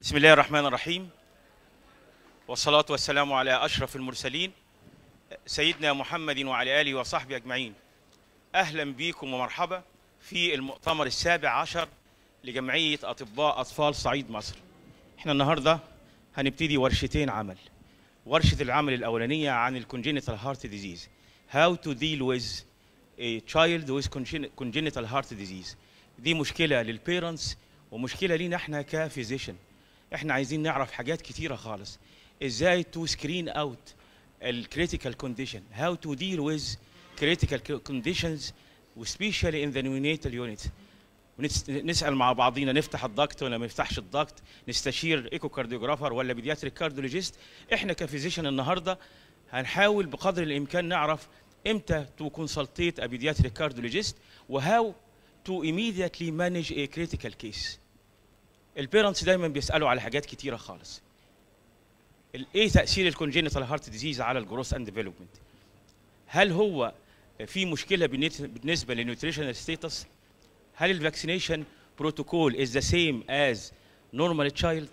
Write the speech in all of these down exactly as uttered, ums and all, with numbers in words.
بسم الله الرحمن الرحيم، والصلاة والسلام على أشرف المرسلين سيدنا محمد وعلى آله وصحبه أجمعين. أهلا بكم ومرحبا في المؤتمر السابع عشر لجمعية أطباء أطفال صعيد مصر. احنا النهاردة هنبتدي ورشتين عمل. ورشة العمل الأولانية عن الكونجينيتال هارت ديزيز، How to deal with a child with congenital heart disease. دي مشكلة للبيرنتس ومشكلة لينا احنا كفيزيشن. احنا عايزين نعرف حاجات كتيرة خالص، ازاي تو سكرين اوت الكريتيكال كونديشن، هاو تو ديل ويز كريتيكال كونديشنز وسبيشالي ان ذا نيونيتال يونت. نسال مع بعضينا نفتح الضغط ولا ما نفتحش الضغط، نستشير ايكو كارديوجرافر ولا بيدياتريك كارديولوجيست. احنا كفيزيشن النهارده هنحاول بقدر الامكان نعرف امتى تو كونسلتيت ا بيدياتريك كارديولوجيست وهاو تو immediately manage a critical case. البيرنتس دايما بيسالوا على حاجات كتيره خالص. ايه تاثير الكونجينيتال هارت ديزيز على الجروث اند ديفلوبمنت؟ هل هو في مشكله بالنسبه للنيوتريشنال ستيتس؟ هل الفاكسينيشن بروتوكول از ذا سيم از نورمال تشايلد؟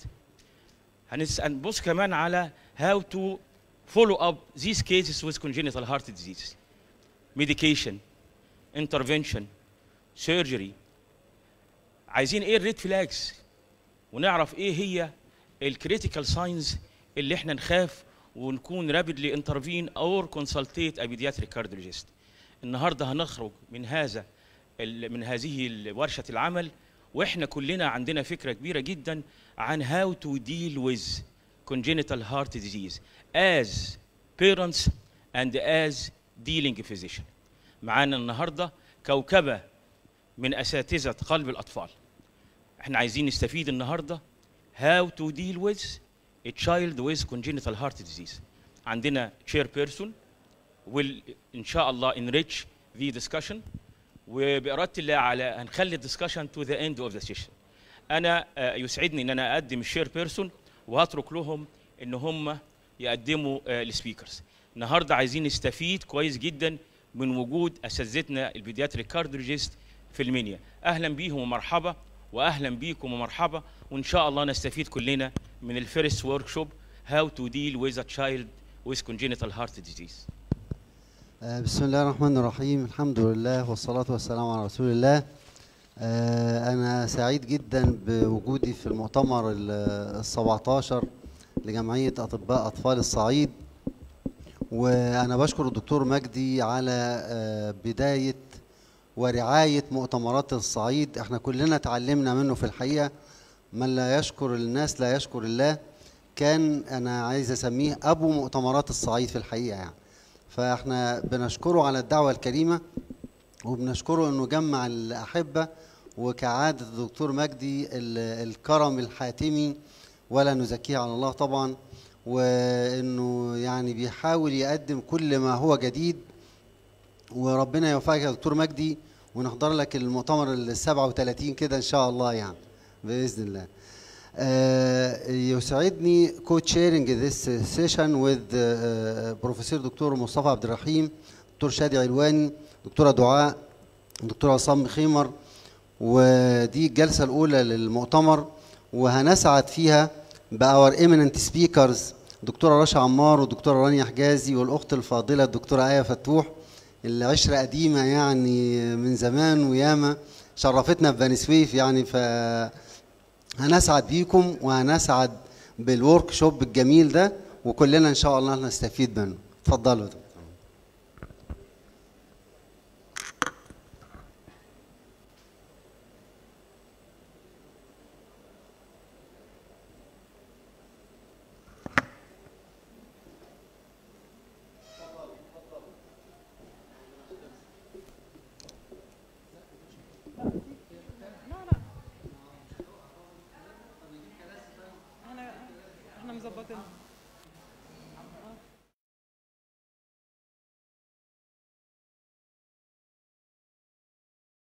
هنبص كمان على هاو تو فولو اب ذيس كيسز ويز كونجينيتال هارت ديزيز، ميديكيشن، انترفنشن، سيرجري. عايزين ايه الريد فلاجز، ونعرف ايه هي الكريتيكال ساينز اللي احنا نخاف ونكون رابيدلي انترفين اور كونسلتيت ا بيدياتريك كارديولوجيست. النهارده هنخرج من هذا من هذه ورشه العمل واحنا كلنا عندنا فكره كبيره جدا عن هاو تو ديل ويز congenital heart disease as parents and as dealing physician. معانا النهارده كوكبه من اساتذه قلب الاطفال. احنا عايزين نستفيد النهارده how to deal with a child with congenital heart disease. عندنا chair person will ان شاء الله enrich the discussion، وبإرادة الله على هنخلي الدسكشن to the end of the session. انا يسعدني ان انا اقدم الشير بيرسون وهترك لهم ان هم يقدموا السبيكرز. النهارده عايزين نستفيد كويس جدا من وجود اساتذتنا البيدياتريك كارديولوجيست في المنيا. اهلا بيهم ومرحبا، واهلا بيكم ومرحبا، وان شاء الله نستفيد كلنا من الفيرست ورك شوب How to deal with a child with congenital heart disease. بسم الله الرحمن الرحيم، الحمد لله والصلاة والسلام على رسول الله. أنا سعيد جدا بوجودي في المؤتمر السبعتاشر لجمعية أطباء أطفال الصعيد، وأنا بشكر الدكتور مجدي على بداية ورعاية مؤتمرات الصعيد. احنا كلنا اتعلمنا منه في الحقيقة. من لا يشكر الناس لا يشكر الله. كان أنا عايز أسميه أبو مؤتمرات الصعيد في الحقيقة يعني. فاحنا بنشكره على الدعوة الكريمة، وبنشكره انه جمع الأحبة، وكعادة الدكتور مجدي الكرم الحاتمي ولا نزكيه على الله طبعا، وانه يعني بيحاول يقدم كل ما هو جديد. وربنا يوفقك يا دكتور مجدي، ونحضر لك المؤتمر السبعة وثلاثين كده ان شاء الله يعني بإذن الله. Uh, يسعدني co-chairing this session with uh, بروفيسور دكتور مصطفى عبد الرحيم، دكتور شادي علواني، دكتورة دعاء، دكتور عصام خيمر. ودي الجلسة الأولى للمؤتمر، وهنسعد فيها بأور eminent speakers دكتورة رشا عمار والدكتورة رانيا حجازي والأخت الفاضلة الدكتورة آية فتوح، العشرة قديمة يعني من زمان وياما شرفتنا في بني سويف يعني. ف هنسعد بيكم وهنسعد بالورك شوب الجميل ده، وكلنا ان شاء الله نستفيد منه. اتفضلوا.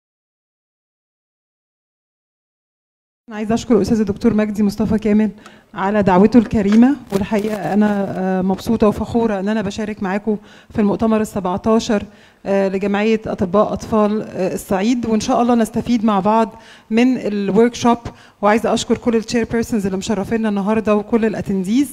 أنا عايزة أشكر أستاذ الدكتور مجدي مصطفى كامل على دعوته الكريمة، والحقيقة أنا مبسوطة وفخورة أن أنا بشارك معاكم في المؤتمر السبعتاشر لجمعية أطباء أطفال الصعيد، وإن شاء الله نستفيد مع بعض من الورك شوب. وعايزة أشكر كل التشير بيرسونز اللي مشرفينا النهاردة وكل الأتنديز.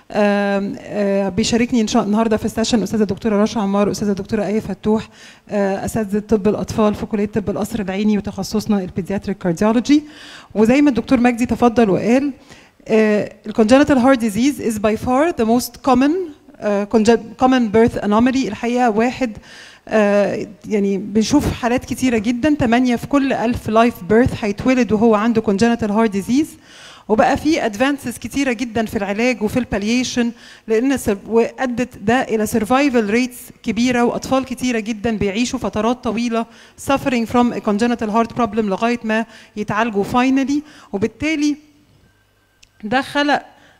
بيشاركني إن شاء الله النهاردة في السيشن أستاذة الدكتورة رشا عمار، أستاذة الدكتورة آية فتوح، أساتذة طب الأطفال في كلية طب القصر العيني وتخصصنا البيدياتريك كارديولوجي. وزي ما الدكتور مجدي تفضل وقال، الكونجنتال هارت ديزيز is by far the most common uh, common birth anomaly. الحقيقة واحد uh, يعني بنشوف حالات كتيرة جدا، ثمانية في كل ألف لايف بيرث هيتولد وهو عنده congenital heart disease. وبقى في ادفانسز كتيرة جدا في العلاج وفي الباليشن، لأن وأدت ده إلى survival rates كبيرة، وأطفال كتيرة جدا بيعيشوا فترات طويلة suffering from a congenital heart problem لغاية ما يتعالجوا finally. وبالتالي ده خلق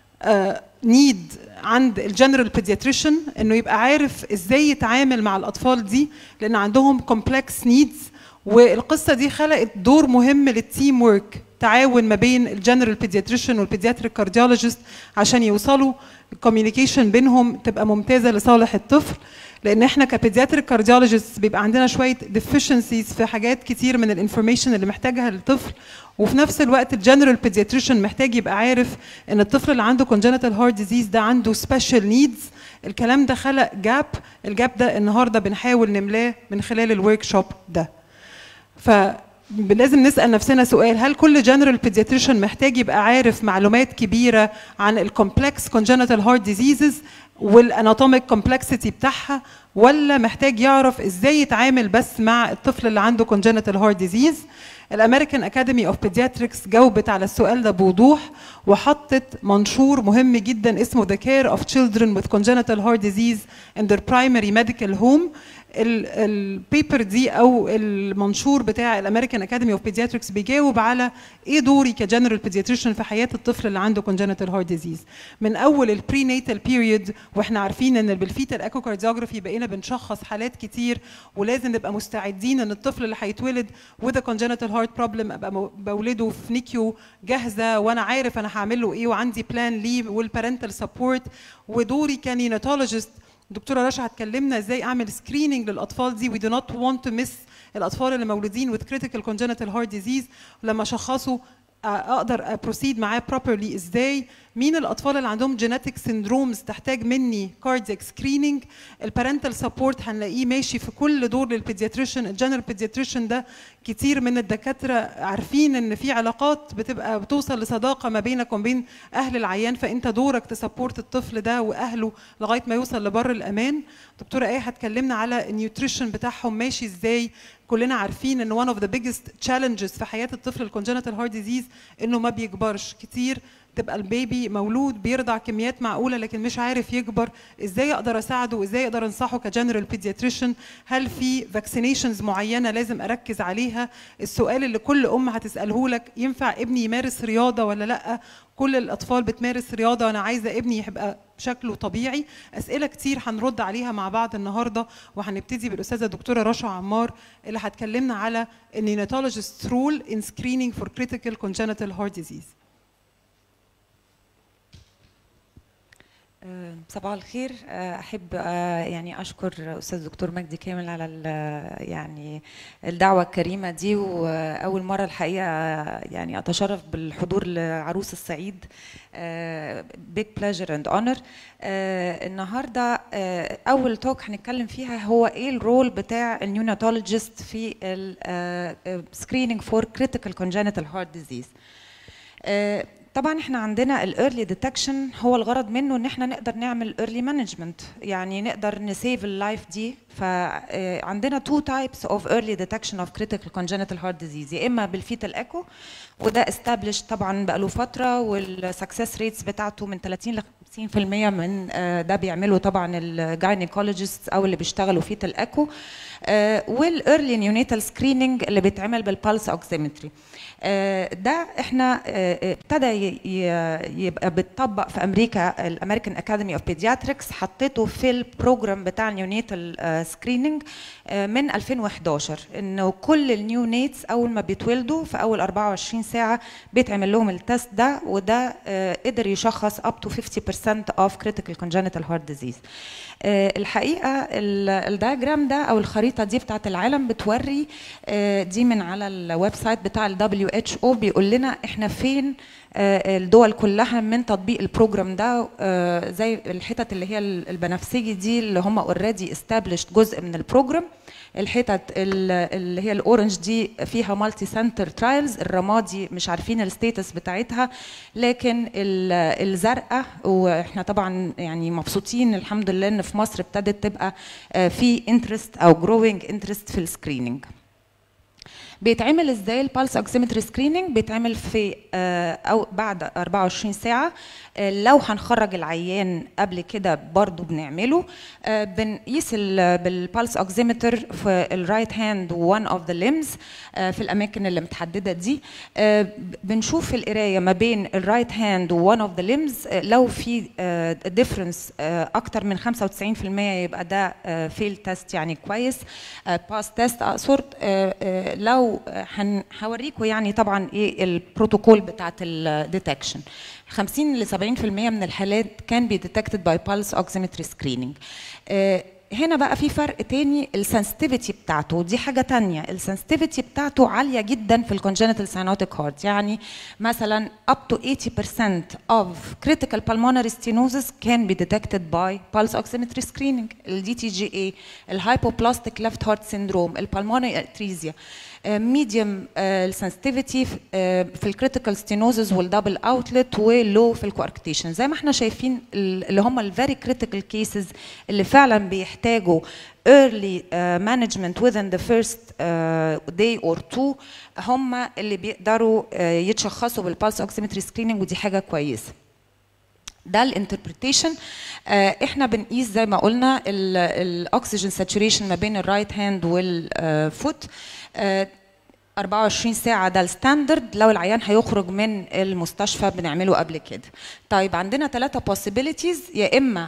نيد uh, عند الجنرال بيدياتريشن انه يبقى عارف ازاي يتعامل مع الاطفال دي، لان عندهم كومبلكس نيدز. والقصه دي خلقت دور مهم للتيم ورك، تعاون ما بين الجنرال بيدياتريشن والبيدياتريك كارديولوجيست عشان يوصلوا الكوميونيكيشن بينهم تبقى ممتازه لصالح الطفل. لان احنا كبيدياتريك كارديولوجيست بيبقى عندنا شويه ديفيشنسيز في حاجات كتير من الانفورميشن اللي محتاجها للطفل، وفي نفس الوقت الجنرال بيدياتريشن محتاج يبقى عارف ان الطفل اللي عنده congenital heart disease ده عنده special needs. الكلام ده خلق جاب، الجاب ده النهارده بنحاول نملاه من خلال الورك شوب ده. فلازم نسال نفسنا سؤال، هل كل جنرال بيدياتريشن محتاج يبقى عارف معلومات كبيره عن الكومبلكس congenital heart diseases والاناتوميك كومبلكسيتي بتاعها، ولا محتاج يعرف ازاي يتعامل بس مع الطفل اللي عنده congenital heart disease؟ الامريكان اكاديمي اوف بيدياتريكس جاوبت على السؤال ده بوضوح، وحطت منشور مهم جدا اسمه The Care of Children with Congenital Heart Disease in their Primary Medical Home. البيبر دي او المنشور بتاع الامريكان اكاديمي اوف بيدياتريكس بيجاوب على ايه دوري كجنرال بيدياتريشن في حياه الطفل اللي عنده congenital heart disease، من اول البري ناتال بيريود. واحنا عارفين ان بالفيتال ايكوكارديوجرافي بقينا بنشخص حالات كتير، ولازم نبقى مستعدين ان الطفل اللي هيتولد with a congenital heart problem ابقى بولده في نيكيو جاهزه، وانا عارف انا هعمل له ايه، وعندي بلان ليه والبارنتال سبورت. ودوري كنيوناتولوجيست دكتوره رشا هتكلمنا ازاي اعمل سكريننج للاطفال دي. we do not want to miss الاطفال اللي مولودين with critical congenital heart disease. لما شخصوا اقدر ابروسيد معاه بروبرلي ازاي. مين الاطفال اللي عندهم جينيتك سيندرومز تحتاج مني كاردياك سكريننج. البارنتال سبورت هنلاقيه ماشي في كل دور للبيدياتريشن. الجنرال بيدياتريشن ده كتير من الدكاتره عارفين ان في علاقات بتبقى بتوصل لصداقه ما بينك وبين اهل العيان، فانت دورك تسبورت الطفل ده واهله لغايه ما يوصل لبر الامان. دكتوره ايه هتكلمنا على النيوتريشن بتاعهم ماشي ازاي. كلنا عارفين ان one of the biggest challenges في حياه الطفل الكونجنتال هارت ديزيز انه ما بيكبرش كتير. تبقى البيبي مولود بيرضع كميات معقوله لكن مش عارف يكبر. ازاي اقدر اساعده وازاي اقدر انصحه كجنرال بيدياتريشن؟ هل في فاكسينيشنز معينه لازم اركز عليها؟ السؤال اللي كل ام هتساله لك، ينفع ابني يمارس رياضه ولا لا؟ كل الاطفال بتمارس رياضه وانا عايزه ابني يبقى شكله طبيعي. اسئله كتير هنرد عليها مع بعض النهارده، وهنبتدي بالاستاذه الدكتوره رشا عمار اللي هتكلمنا على النيوناتولوجيست رول ان سكرينينج فور كريتيكال كونجنتال هارت ديزيز. صباح الخير. احب يعني اشكر استاذ الدكتور مجدي كامل على يعني الدعوه الكريمه دي، واول مره الحقيقه يعني اتشرف بالحضور لعروس الصعيد. big pleasure and honor. النهارده اول توك هنتكلم فيها هو ايه الرول بتاع النيوناتولوجيست في السكرينينج فور كريتيكال كونجنتال هارت ديزيز. طبعا احنا عندنا الايرلي ديتكشن هو الغرض منه ان احنا نقدر نعمل ايرلي مانجمنت، يعني نقدر نسيف اللايف دي. فعندنا تو تايبس اوف ايرلي ديتكشن اوف كريتيكال كونجنتال هارت ديزيز، يا اما بالفيتال ايكو وده استابليش طبعا بقاله فتره، والسكسس ريتس بتاعته من ثلاثين ل خمسين بالمية من ده بيعملوا طبعا الجاينيكولوجيست او اللي بيشتغلوا فيتال ايكو، والايرلي نيونيتال سكريننج اللي بيتعمل بالبالس اوكسيمتري. ده احنا ابتدى يبقى بيتطبق في امريكا. الامريكان اكاديمي اوف بيدياتريكس حطيته في البروجرام بتاع النيونيتال السكريننج من ألفين وحداشر، انه كل النيو نيتس اول ما بيتولدوا في اول أربعة وعشرين ساعه بيتعمل لهم التست ده، وده قدر يشخص up to fifty percent of critical congenital heart disease. الحقيقه الدايجرام ده او الخريطه دي بتاعت العالم بتوري، دي من على الويب سايت بتاع ال دبليو اتش او، بيقول لنا احنا فين الدول كلها من تطبيق البروجرام ده. زي الحتت اللي هي البنفسجي دي اللي هم اوريدي استابلشت جزء من البروجرام، الحتت اللي هي الاورنج دي فيها مالتي سنتر ترايلز، الرمادي مش عارفين الستيتس بتاعتها، لكن الزرقاء واحنا طبعا يعني مبسوطين الحمد لله ان في مصر ابتدت تبقى في انترست او جروينج انترست في السكريننج. بيتعمل ازاي البالس اوكسيمتري سكريننج؟ بيتعمل في او بعد أربعة وعشرين ساعه. لو هنخرج العيان قبل كده برضو بنعمله، بنقيس بالبالس اوكسيمتر في الرايت هاند وان اوف ذا ليمز في الاماكن اللي متحدده دي. بنشوف القرايه ما بين الرايت هاند وان اوف ذا ليمز، لو في ديفرنس اكتر من خمسة وتسعين في المية يبقى ده فيل تيست يعني كويس، باس تيست اقصد. لو هوريكم يعني طبعا ايه البروتوكول بتاعت الديتكشن، خمسين ل سبعين في المية من الحالات كان بيديتكتد باي بالس اوكسيمتري سكريننج. هنا بقى في فرق تاني، السنسيتيفيتي بتاعته دي حاجه تانية. السنسيتيفيتي بتاعته عاليه جدا في الكونجنتال ساينوتيك هارت، يعني مثلا up to eighty percent of critical pulmonary stenosis can be detected by pulse oximetry screening. ال دي تي جي إيه، الهايبوبلاستيك ليفت هارت سيندروم، البلمونري اتريزيا، ميديوم السنسيتيفيتي في الكريتيكال ستينوزز والدبل اوتلت، ولو في الكواركتيشن. زي ما احنا شايفين اللي هم الفيري كريتيكال كيسز اللي فعلا بيحتاجوا early uh, management within the first uh, day or two، هم اللي بيقدروا uh, يتشخصوا بالبالس اوكسيمتري سكريننج، ودي حاجه كويسه. ده الانتربريتيشن. احنا بنقيس زي ما قلنا الاكسجين ساتوريشن ما بين الرايت هاند والفوت أربعة وعشرين ساعه، ده الستاندرد. لو العيان هيخرج من المستشفى بنعمله قبل كده. طيب عندنا ثلاثه possibilities، يا اما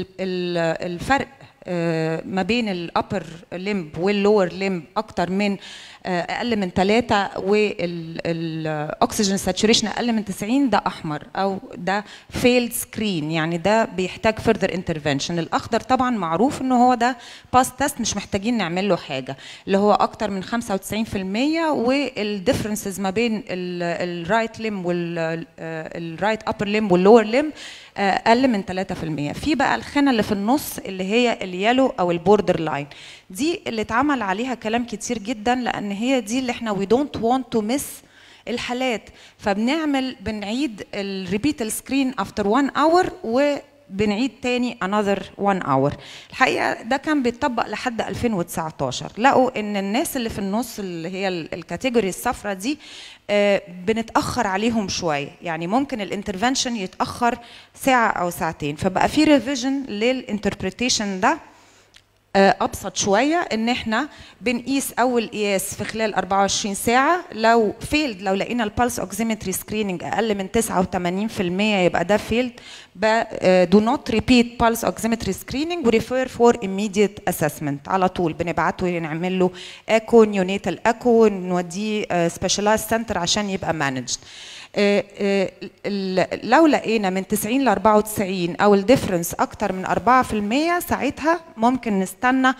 الفرق ما بين الابر ليمب واللور ليمب اكتر من اقل من ثلاثة والاكسجين ساتوريشن اقل من تسعين، ده احمر او ده فيلد سكرين، يعني ده بيحتاج فيرذر انترفنشن. الاخضر طبعا معروف ان هو ده باس تيست مش محتاجين نعمل له حاجه، اللي هو اكتر من خمسة وتسعين في المية، والديفرنسز ما بين الرايت ليم والرايت ابر ليم واللور ليم اقل من ثلاثة في المية. في بقى الخانه اللي في النص اللي هي اليالو او البوردر لاين، دي اللي اتعمل عليها كلام كتير جدا، لان هي دي اللي احنا وي دونت وانت تو مس الحالات، فبنعمل بنعيد الريبيت السكرين افتر واحد اور وبنعيد تاني another واحد اور. الحقيقه ده كان بيتطبق لحد ألفين وتسعتاشر. لقوا ان الناس اللي في النص اللي هي الكاتيجوري الصفراء دي بنتاخر عليهم شويه، يعني ممكن الانترفنشن يتاخر ساعه او ساعتين، فبقى في ريفيجن للانتربريتيشن ده ابسط شويه، ان احنا بنقيس اول قياس في خلال أربعة وعشرين ساعه. لو فيلد، لو لقينا البالس اوكسيمتري سكريننج اقل من تسعة وثمانين في المية يبقى ده فيلد. دو نوت ريبيت بالس اوكسيمتري سكريننج وريفير فور immediate اسسمنت، على طول بنبعته نعمل له ايكو، نيونيتال ايكو، نوديه سبيشالايز سنتر عشان يبقى مانجد. لو لقينا من تسعين ل أربعة وتسعين او الديفرنس اكتر من أربعة في المية، ساعتها ممكن نستنى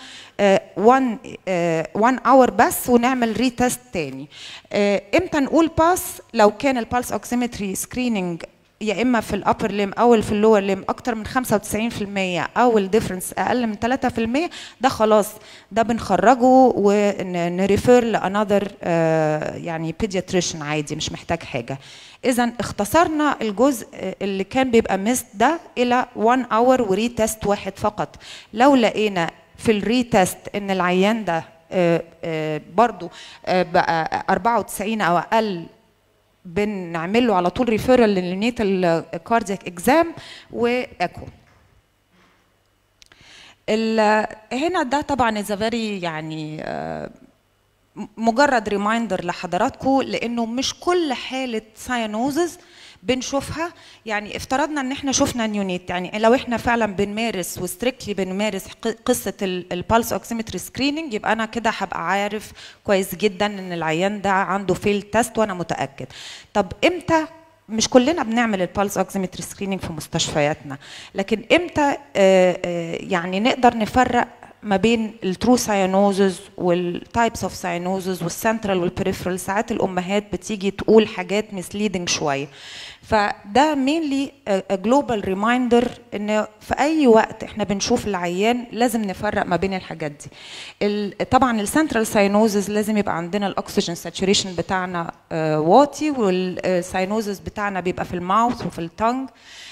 واحد اور بس ونعمل ريتست تاني. امتى نقول باس؟ لو كان البالس اوكسيمتري سكريننج يا اما في الابر ليم او في اللور ليم اكتر من خمسة وتسعين في المية او الديفرنس اقل من ثلاثة في المية، ده خلاص ده بنخرجه ونريفير لانذر يعني بيدياتريشن عادي، مش محتاج حاجه. اذا اختصرنا الجزء اللي كان بيبقى ميست ده الى واحد اور وريتست واحد فقط. لو لقينا في الريتست ان العيان ده برضو بقى أربعة وتسعين او اقل، بنعمل له على طول ريفيرال للنيتال كاردياك اكزام وايكو. هنا ده طبعا از فيري يعني مجرد ريمايندر لحضراتكم، لانه مش كل حاله ساينوزز بنشوفها. يعني افترضنا ان احنا شفنا نيونيت، يعني لو احنا فعلا بنمارس وستريكتلي بنمارس قصه البالس اوكسيمتري سكريننج، يبقى انا كده هبقى عارف كويس جدا ان العيان ده عنده فيل تيست وانا متاكد. طب امتى؟ مش كلنا بنعمل البالس اوكسيمتري سكريننج في مستشفياتنا، لكن امتى يعني نقدر نفرق ما بين الترو ساينوزز والتايبس اوف ساينوزز والسنترال والبريفرال؟ ساعات الامهات بتيجي تقول حاجات مسليدنج شويه، فده مينلي جلوبال ريمايندر ان في اي وقت احنا بنشوف العيان لازم نفرق ما بين الحاجات دي. طبعا السنترال ساينوزز لازم يبقى عندنا الاكسجين ساتوريشن بتاعنا واطي، والساينوزز بتاعنا بيبقى في الماوث وفي التونج.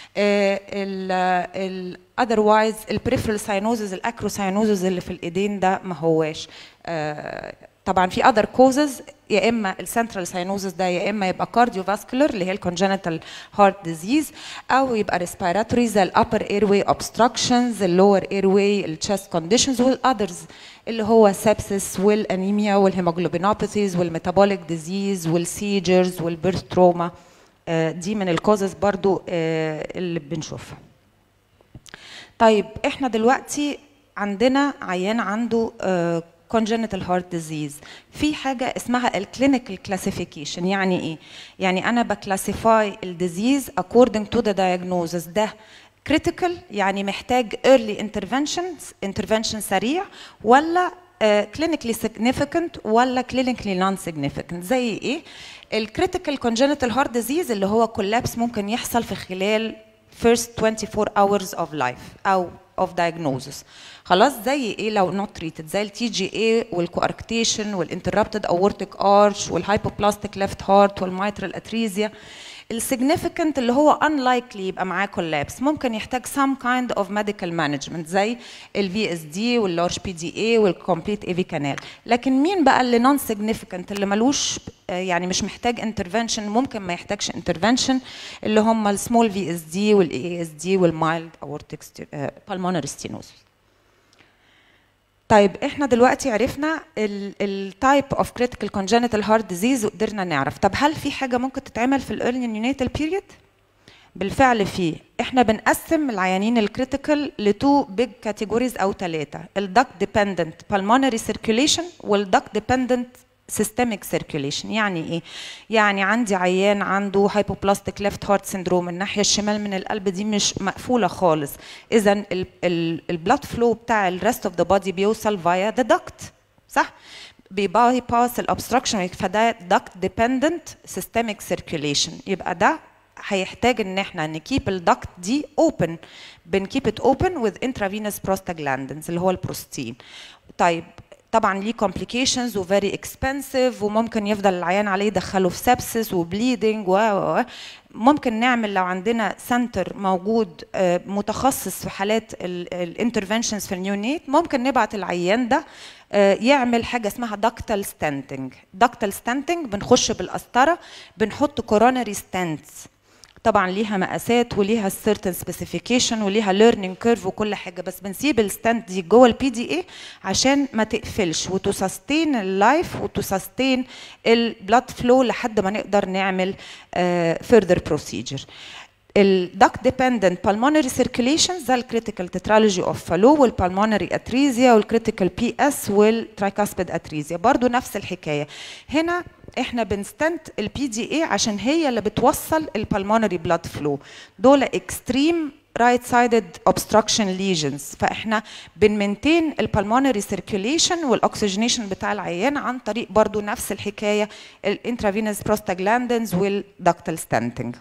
ال otherwise البريفرال ساينوزز الاكروساينوزز اللي في الايدين ده ما هواش. طبعا في other causes، يا اما السنترال ساينوزز ده يا اما يبقى كارديوفاسكولار اللي هي الكونجنتال هارت ديزيز، او يبقى ريسبيراتوري زي الابر ايروي اوبستراكشنز، اللور ايروي التشست كونديشنز، والاذرز اللي هو سبسس والانيميا والهيموجلوبينوباثيز والميتابوليك ديزيز والسيجرز والبيرث تروما. دي من الكوزز برضو اللي بنشوفها. طيب احنا دلوقتي عندنا عيان عنده congenital heart disease، في حاجة اسمها الكلينيكال كلاسيفيكيشن. يعني ايه؟ يعني انا بكلاسيفاي الديزيز according to the diagnosis. ده critical يعني محتاج early interventions intervention سريع، ولا clinically significant ولا clinically non significant. زي ايه؟ الكريتيكال congenital heart disease اللي هو كولابس ممكن يحصل في خلال first twenty-four hours of life او of diagnosis. خلاص زي ايه لو not treated؟ زي التي جي اي والكواركتيشن والانتربتد aortic arch والهايبوبلاستيك left heart والميترال اتريزيا. السيجنيفيكانت اللي هو unlikely يبقى معاه كولابس، ممكن يحتاج some kind of medical management زي الفي اس دي واللارج بي دي اي والكومبليت اي في كانال. لكن مين بقى اللي نون سيجنيفيكانت اللي ملوش يعني مش محتاج انترفنشن، ممكن ما يحتاجش انترفنشن، اللي هم السمول في اس دي والاي اس دي والمايلد اورتيك بالمونري ستينوزس. طيب احنا دلوقتي عرفنا التايب اوف كريتيكال كونجنتال هارت ديزيز وقدرنا نعرف. طب هل في حاجه ممكن تتعمل في الايرلي نيونيتال بيريود؟ بالفعل في. احنا بنقسم العيانين الكريتيكال لتو بيج كاتيجوريز او ثلاثه، الدكت ديبندنت بالمونري سيركيوليشن والدكت ديبندنت systemic circulation. يعني ايه؟ يعني عندي عيان عنده hypoplastic left heart syndrome، الناحيه الشمال من القلب دي مش مقفوله خالص، اذا البلاد فلو بتاع الريست اوف ذا بودي بيوصل فايا ذا duct، صح؟ بيباي باس الابستراكشن، فده duct dependent systemic circulation. يبقى ده هيحتاج ان احنا نكيب الدكت دي open، بنكيب ات open with intravenous prostaglandins اللي هو البروستين. طيب طبعا ليه complications و very expensive، وممكن يفضل العيان عليه يدخله في sepsis وبليدنج و ممكن نعمل لو عندنا سنتر موجود متخصص في حالات الانترفنشنز في النيونيت، ممكن نبعت العيان ده يعمل حاجه اسمها ductal stenting. ductal stenting بنخش بالقسطره بنحط coronary stents، طبعا ليها مقاسات وليها certain specification وليها learning curve وكل حاجه، بس بنسيب الستنت دي جوه البي دي اي عشان ما تقفلش وتسستين اللايف وتسستين البلاد فلو لحد ما نقدر نعمل uh, further procedure. الدكت ديبندنت بالمونري سيركيوليشن زي الكريتيكال تترالوجي اوف فالو والبالمونري اتريزيا والكريتيكال بي اس والترايكاسبيد اتريزيا، برضو نفس الحكايه. هنا احنا بنستنت البي دي اي عشان هي اللي بتوصل البالمونري بلاد فلو، دول اكستريم رايت سايدد اوبستراكشن ليجنز، فاحنا بنمنتين البالمونري سيركيوليشن والاكسجينيشن بتاع العيان عن طريق برضو نفس الحكايه الانترافينوس بروستاجلاندينز والدكتال ستانتنج.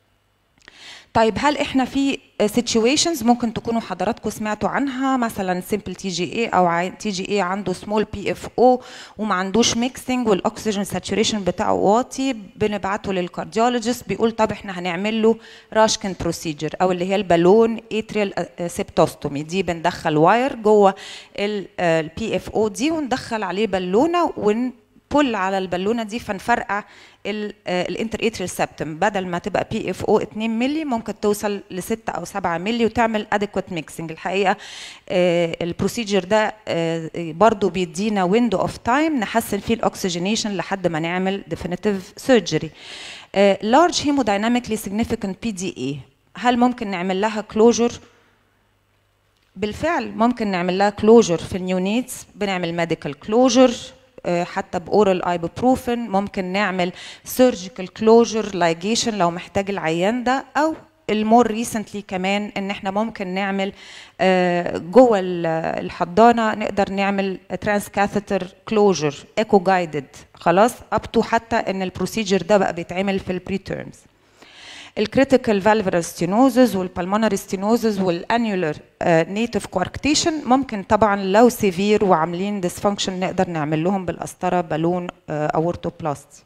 طيب هل احنا في situations ممكن تكونوا حضراتكم سمعتوا عنها، مثلا simple تي جي اي او تي جي اي عنده small بي اف او وما عندوش mixing والاكسجين ساتوريشن بتاعه واطي، بنبعته للكارديولوجيست بيقول طب احنا هنعمل له راشكن بروسيجر او اللي هي البالون اتريال سيبتوستومي. دي بندخل واير جوه البي اف او دي وندخل عليه بالونه ون بول على البالونه دي فنفرقع الانتر اتريال سبتم، بدل ما تبقى بي اف او اتنين مللي ممكن توصل ل ستة او سبعة مللي وتعمل اديكوت ميكسنج. الحقيقه البروسيجر ده برضو بيدينا ويندو اوف تايم نحسن فيه الاكسجينيشن لحد ما نعمل ديفينيتيف سيرجري. لارج هيمودايناميكلي سيجنيفيكانت بي دي اي، هل ممكن نعمل لها كلوجر؟ بالفعل ممكن نعمل لها كلوجر في النيونيتس، بنعمل ميديكال كلوجر حتى باورال ايبوبروفين، ممكن نعمل سيرجيكال كلوجر لايجيشن لو محتاج العيان ده، او المور ريسنتلي كمان ان احنا ممكن نعمل جوه الحضانه نقدر نعمل ترانس كاثيتر كلوجر ايكو جايدد خلاص، اب تو حتى ان البروسيجر ده بقى بيتعمل في البري تيرمز. الكريتيكال فالفولار ستينوزز والبلمونري ستينوزز والانيولر نيتيف كواركتيشن ممكن طبعا لو سيفير وعاملين ديسفانكشن نقدر نعمل لهم بالقسطره بالون اورتوبلاستي.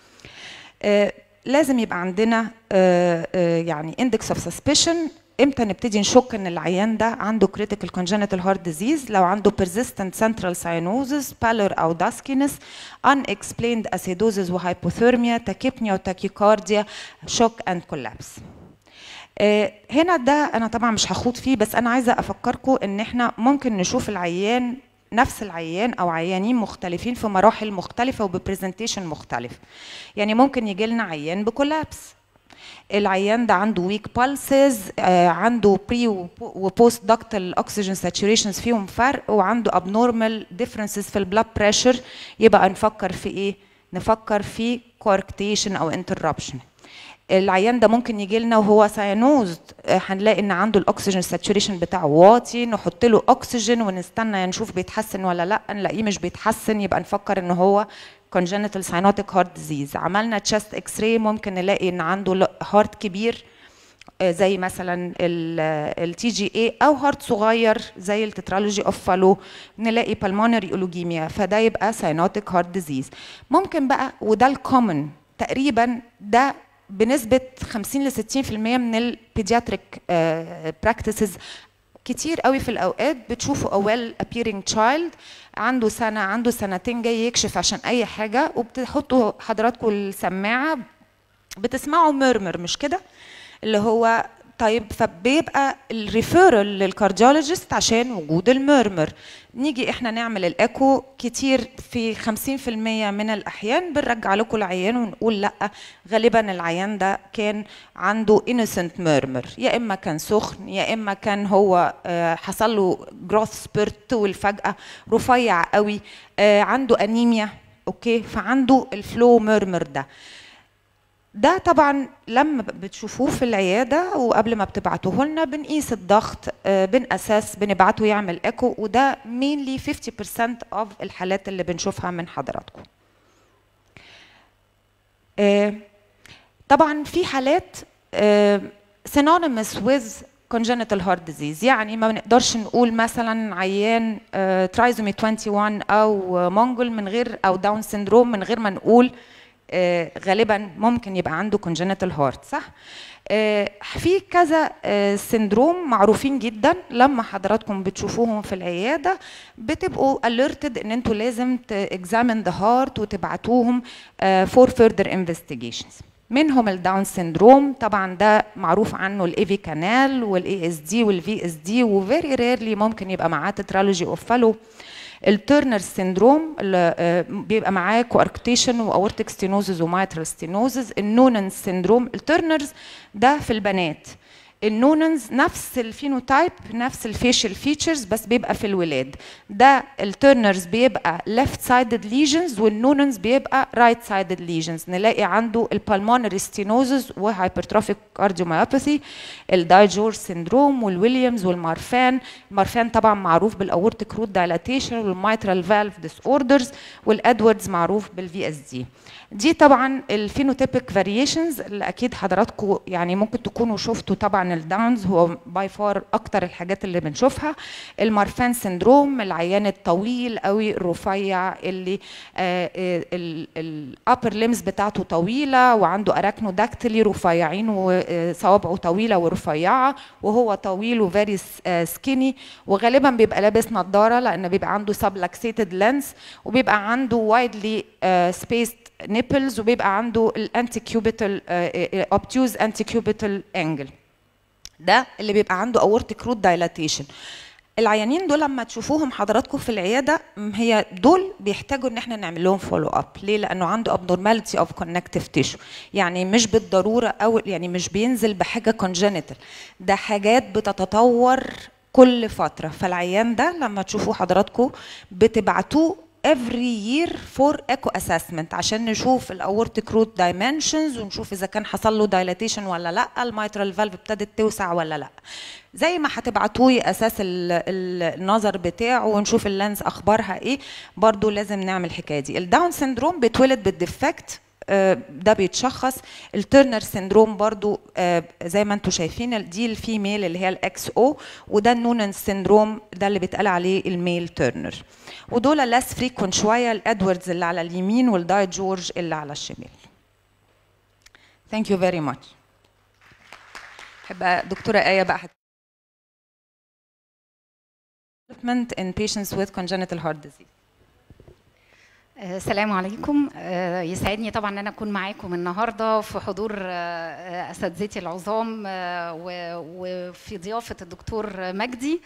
لازم يبقى عندنا يعني اندكس اوف سسبشن. امتى نبتدي نشك ان العيان ده عنده critical congenital heart disease؟ لو عنده persistent central cyanosis, pallor او duskiness, unexplained acidosis وhypothermia, tachypnea وتاكيكارديا, shock and collapse. آه هنا ده انا طبعا مش هخوض فيه، بس انا عايزه افكركم ان احنا ممكن نشوف العيان نفس العيان او عيانين مختلفين في مراحل مختلفه وبرزنتيشن مختلف. يعني ممكن يجي لنا عيان بكولابس، العيان ده عنده ويك بالسز، آه عنده بري وبوست داكتال اوكسجين ساتوريشنز فيهم فرق، وعنده ابنورمال ديفرنسز في البلاد بريشر، يبقى نفكر في ايه؟ نفكر في كواركتيشن او انتربشن. العيان ده ممكن يجي لنا وهو ساينوزد، هنلاقي ان عنده الاكسجين ساتوريشن بتاعه واطي، نحط له اكسجين ونستنى نشوف بيتحسن ولا لا، نلاقيه مش بيتحسن يبقى نفكر ان هو congenital cyanotic heart disease. عملنا تشست اكس راي ممكن نلاقي ان عنده هارت كبير زي مثلا التي جي اي، او هارت صغير زي التترالوجي اوف فالو، نلاقي بالمونري اولوجيميا، فده يبقى cyanotic heart disease. ممكن بقى وده الكومن تقريبا، ده بنسبه خمسين ل ستين في المية من البيدياتريك براكتسز. كتير قوي في الاوقات بتشوفوا اول appearing child عنده سنه عنده سنتين جاي يكشف عشان اي حاجه، وبتحطوا حضراتكم السماعه بتسمعوا ميرمر، مش كده؟ اللي هو طيب، فبيبقى الريفيرال للكارديولوجيست عشان وجود الميرمر. نيجي احنا نعمل الايكو، كتير في خمسين في المية من الاحيان بنرجع لكم العيان ونقول لا، غالبا العيان ده كان عنده innocent ميرمر، يا اما كان سخن، يا اما كان هو حصل له جروث سبيرت والفجأة رفيع قوي، عنده انيميا، اوكي، فعنده الفلو ميرمر ده. ده طبعا لما بتشوفوه في العياده وقبل ما بتبعتوه لنا بنقيس الضغط، بنأساس، بنبعته يعمل ايكو، وده mainly fifty percent of الحالات اللي بنشوفها من حضراتكم. طبعا في حالات synonymous with congenital heart disease، يعني ما بنقدرش نقول مثلا عيان ترايزومي واحد وعشرين او مونجول من غير، او داون سيندروم من غير ما نقول آه غالبا ممكن يبقى عنده congenital heart، صح؟ آه في كذا آه سندروم معروفين جدا، لما حضراتكم بتشوفوهم في العياده بتبقوا alerted ان انتوا لازم examine the heart وتبعتوهم آه for further investigations. منهم الداون سيندروم، طبعا ده معروف عنه الاي في كانال والاي اس دي والفي اس دي، وفيري ريرلي ممكن يبقى معاه تترالوجي اوف فالو. الترنر سيندروم اللي بيبقى معاه كواركتيشن واورتيك ستينوزز ومايترال ستينوزز. النوننز سيندروم، الترنرز ده في البنات، النوننز نفس الفينوتايب نفس الفيشل فيتشرز بس بيبقى في الولاد. ده الترنرز بيبقى ليفت سايدد ليجنز، والنوننز بيبقى رايت سايدد ليجنز. نلاقي عنده البالمونري ستينوزز وهايبرتروفيك كارديوميوباثي. الدايجور سيندروم والويليامز والمارفان. المارفان طبعا معروف بالاورتيك روت دايلاتيشن والمايترال فالف ديس اوردرز، والادواردز معروف بالفي اس دي. دي طبعا الفينوتيبك فاريشنز اللي اكيد حضراتكم يعني ممكن تكونوا شفتوا. طبعا الداونز هو باي فار اكتر الحاجات اللي بنشوفها. المارفان سندروم، العيان الطويل قوي الرفيع اللي الابر ليمز بتاعته طويله وعنده اراكنوداكتيلي رفيعين وصوابعه طويله ورفيعه وهو طويل وفيري سكيني، وغالبا بيبقى لابس نظاره لان بيبقى عنده سبلكسيتد لينس وبيبقى عنده وايدلي سبيسد نيبلز وبيبقى عنده الانتي كيوبيتال اوبتيوز انتي كيوبيتال انجل. ده اللي بيبقى عنده اورتيك روت دايلاتيشن. العيانين دول لما تشوفوهم حضراتكم في العياده هي دول بيحتاجوا ان احنا نعمل لهم فولو اب. ليه؟ لانه عنده ابنورماليتي اوف كونكتيف تيشو، يعني مش بالضروره او يعني مش بينزل بحاجه كونجنتال، ده حاجات بتتطور كل فتره. فالعيان ده لما تشوفوه حضراتكم بتبعتوه every year for echo assessment عشان نشوف الاورتيك روت dimensions ونشوف اذا كان حصل له dilatation ولا لا، الميترال فالف ابتدت توسع ولا لا. زي ما هتبعتوه اساس النظر بتاعه ونشوف اللينز اخبارها ايه، برضو لازم نعمل الحكايه دي. الداون سيندروم بيتولد بالديفكت، ده بيتشخص. الترنر سيندروم برضو زي ما انتم شايفين دي الفيميل اللي هي الاكس او، وده النونن سيندروم ده اللي بيتقال عليه الميل ترنر. ودول لاس فريكونت شويه، الادواردز اللي على اليمين والداي جورج اللي على الشمال. ثانك يو فيري ماتش. بحب دكتوره ايه بقى development in patients with congenital heart disease. السلام عليكم. يسعدني طبعا ان انا اكون معاكم النهارده في حضور اساتذتي العظام وفي ضيافه الدكتور مجدي.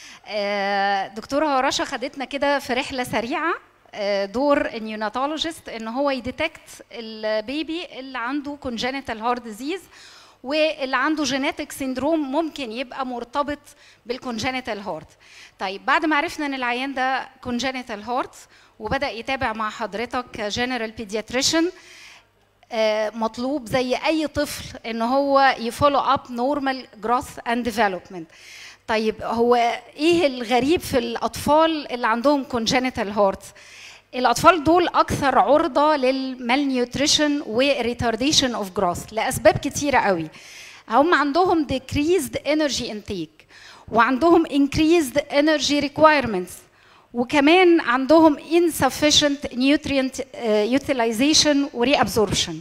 دكتوره رشا خدتنا كده في رحله سريعه دور النيوناتولوجيست ان هو يديتكت البيبي اللي عنده congenital heart disease واللي عنده جينيتك سيندروم ممكن يبقى مرتبط بالكونجينيتال هارت. طيب بعد ما عرفنا ان العيان ده كونجينيتال هارت وبدا يتابع مع حضرتك جنرال بيدياتريشن، مطلوب زي اي طفل ان هو يفولو اب نورمال جروث اند ديفلوبمنت. طيب هو ايه الغريب في الاطفال اللي عندهم كونجينيتال هارت؟ الاطفال دول اكثر عرضه للمالنيوتريشن وريتارديشن اوف جروث لاسباب كتيره قوي. هم عندهم decreased energy intake وعندهم increased energy requirements وكمان عندهم insufficient nutrient utilization وريابزوربشن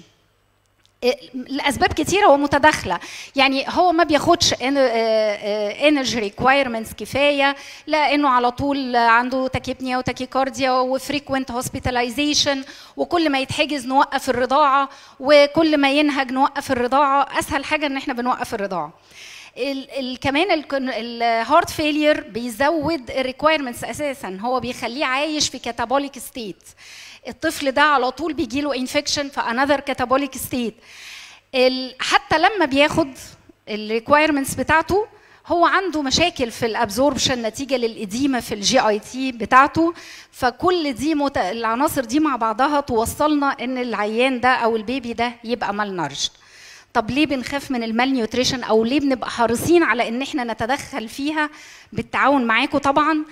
لاسباب كتيره ومتداخله. يعني هو ما بياخدش انرجي ريكوايرمنتس كفايه لانه على طول عنده تاكيبنيا وتاكيكارديا وفريكوينت هوسبيتاليزيشن، وكل ما يتحجز نوقف الرضاعه وكل ما ينهج نوقف الرضاعه. اسهل حاجه ان احنا بنوقف الرضاعه. ال ال كمان الهارت فيلير بيزود الريكوايرمنتس اساسا، هو بيخليه عايش في كاتابوليك ستيت. الطفل ده على طول بيجي له انفكشن في انذر كاتابوليك ستيت. حتى لما بياخد الريكوايرمنتس بتاعته هو عنده مشاكل في الابزوربشن نتيجه للاديمه في الجي اي تي بتاعته. فكل دي مت... العناصر دي مع بعضها توصلنا ان العيان ده او البيبي ده يبقى مال نارجد. طب ليه بنخاف من المال نيوتريشن او ليه بنبقى حريصين على ان احنا نتدخل فيها بالتعاون معاكم؟ طبعا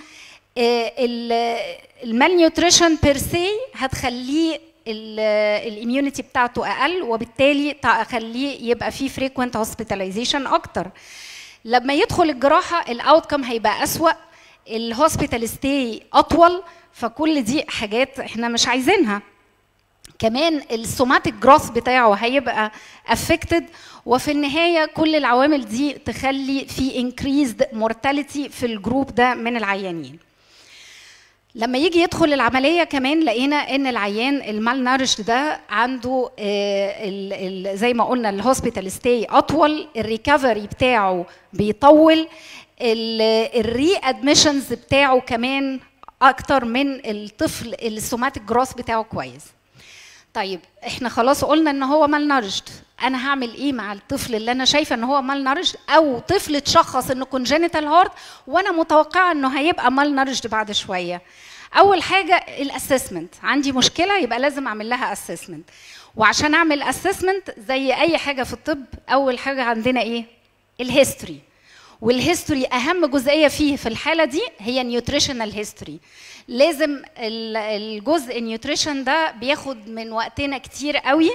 المال نيوتريشن بير سي هتخليه الاميونيتي بتاعته اقل وبالتالي تخليه يبقى فيه فريكوينت هوسبيتاليزيشن اكتر. لما يدخل الجراحه الاوتكم هيبقى اسوأ، الهوسبيتال ستاي اطول، فكل دي حاجات احنا مش عايزينها. كمان السوماتيك جروث بتاعه هيبقى افكتد، وفي النهايه كل العوامل دي تخلي في انكريزد مورتاليتي في الجروب ده من العيانين. لما يجي يدخل العمليه كمان لقينا ان العيان المال نارش ده عنده ال ال زي ما قلنا الهوسبيتال ستاي اطول، الريكفري بتاعه بيطول، الري ادميشنز بتاعه كمان اكتر من الطفل السوماتيك جروث بتاعه كويس. طيب احنا خلاص قلنا ان هو مال نارشد، انا هعمل ايه مع الطفل اللي انا شايفه ان هو مال نارشد او طفل اتشخص انه كونجينيتال هارت وانا متوقعه انه هيبقى مال نارشد بعد شويه؟ اول حاجه الاسسمنت، عندي مشكله يبقى لازم اعمل لها اسسمنت. وعشان اعمل اسسمنت زي اي حاجه في الطب اول حاجه عندنا ايه؟ الهيستوري. والهيستوري اهم جزئيه فيه في الحاله دي هي نيوتريشنال هيستوري. لازم الجزء النيوتريشن ده بياخد من وقتنا كتير قوي،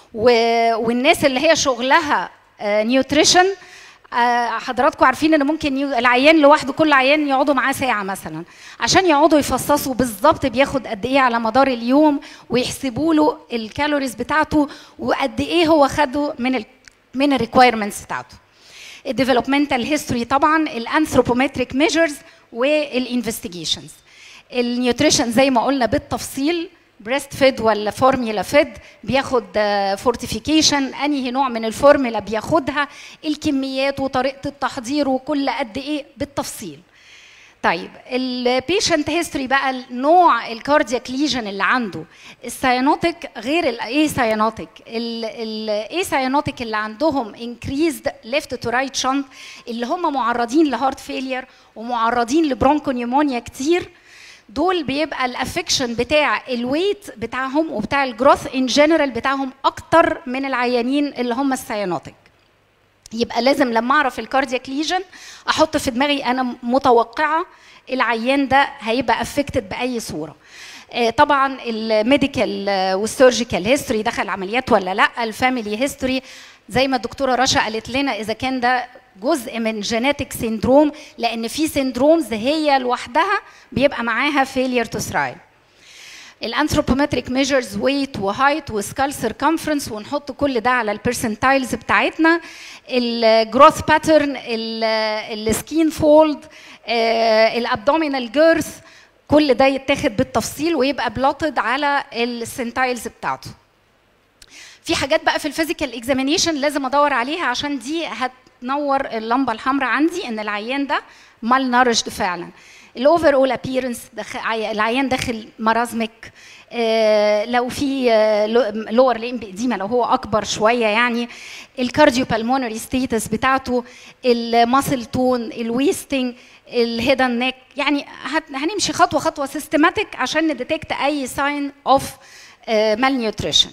والناس اللي هي شغلها نيوتريشن حضراتكم عارفين ان ممكن العيان لوحده كل عيان يقعدوا معاه ساعه مثلا عشان يقعدوا يفصصوا بالظبط بياخد قد ايه على مدار اليوم، ويحسبوا له الكالوريز بتاعته وقد ايه هو خده من ال من الريكوايرمنتس بتاعته. الديفلوبمنتال هيستوري طبعا، الانثروبومتريك ميجرز والانفستيجيشنز. النيوتريشن زي ما قلنا بالتفصيل، بريست فيد ولا فورميلا فيد، بياخد فورتيفيكيشن، انهي نوع من الفورميلا بياخدها، الكميات وطريقه التحضير وكل قد ايه بالتفصيل. طيب البيشنت هيستوري بقى، نوع الكاردياك ليجن اللي عنده، الساينوتيك غير الاي ساينوتيك. الاي ساينوتيك اللي عندهم انكريزد ليفت تو رايت شنت، اللي هم معرضين لهارت فيلير ومعرضين لبرونكونيومونيا كتير، دول بيبقى الافكشن بتاع الويت بتاعهم وبتاع الجروث ان جنرال بتاعهم اكتر من العيانين اللي هم الساينوتيك. يبقى لازم لما اعرف الكاردياك ليجن احط في دماغي انا متوقعه العيان ده هيبقى افكتد باي صوره. طبعا الميديكال والسيرجيكال هيستوري، دخل عمليات ولا لا، الفاميلي هيستوري زي ما الدكتوره رشا قالت لنا اذا كان ده جزء من جينيتك سيندروم، لان في سيندرومز هي لوحدها بيبقى معاها فيلير تو ثرايف. الانثروبومتريك ميجرز، ويت وهايت وسكال سيركمفرنس، ونحط كل ده على البرسنتايلز بتاعتنا. الجروث باترن، السكين فولد، الابدومينال جيرث، كل ده يتاخد بالتفصيل ويبقى بلوتد على السنتايلز بتاعته. في حاجات بقى في الفيزيكال اكزامينيشن لازم ادور عليها عشان دي هتنور اللمبه الحمراء عندي ان العيان ده مال نارشد فعلا. الاوفر اول ابييرنس، العيان داخل مرازمك، آه لو في لور ليمب اديما لو هو اكبر شويه يعني، الكارديو بالمونري ستيتس بتاعته، الماسل تون، الويستنج، الهيدن نيك، يعني هنمشي خطوه خطوه سيستماتيك عشان نديتكت اي ساين اوف مال نيوتريشن.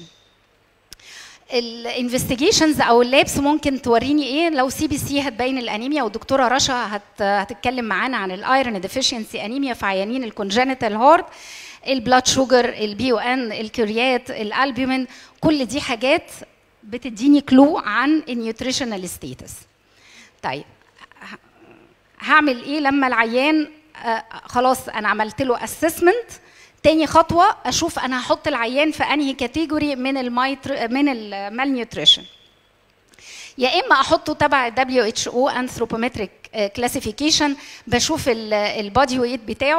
الانفستيجيشنز او اللابس ممكن توريني ايه. لو سي بي سي هتبين الانيميا، والدكتوره رشا هت هتتكلم معانا عن الايرون ديفيشنسي انيميا في عيانين الكونجنتال هارت. البلاد شوجر، البي او ان، الكريات، الالبومين، كل دي حاجات بتديني كلو عن النيوتريشنال ستيتس. طيب هعمل ايه لما العيان آه خلاص انا عملت له اسسمنت؟ تاني خطوه اشوف انا هحط العيان في انهي كاتيجوري من المايتر من المال نيوتريشن. يا اما احطه تبع دبليو اتش او انثروبومتريك كلاسيفيكيشن، بشوف البادي ويت بتاعه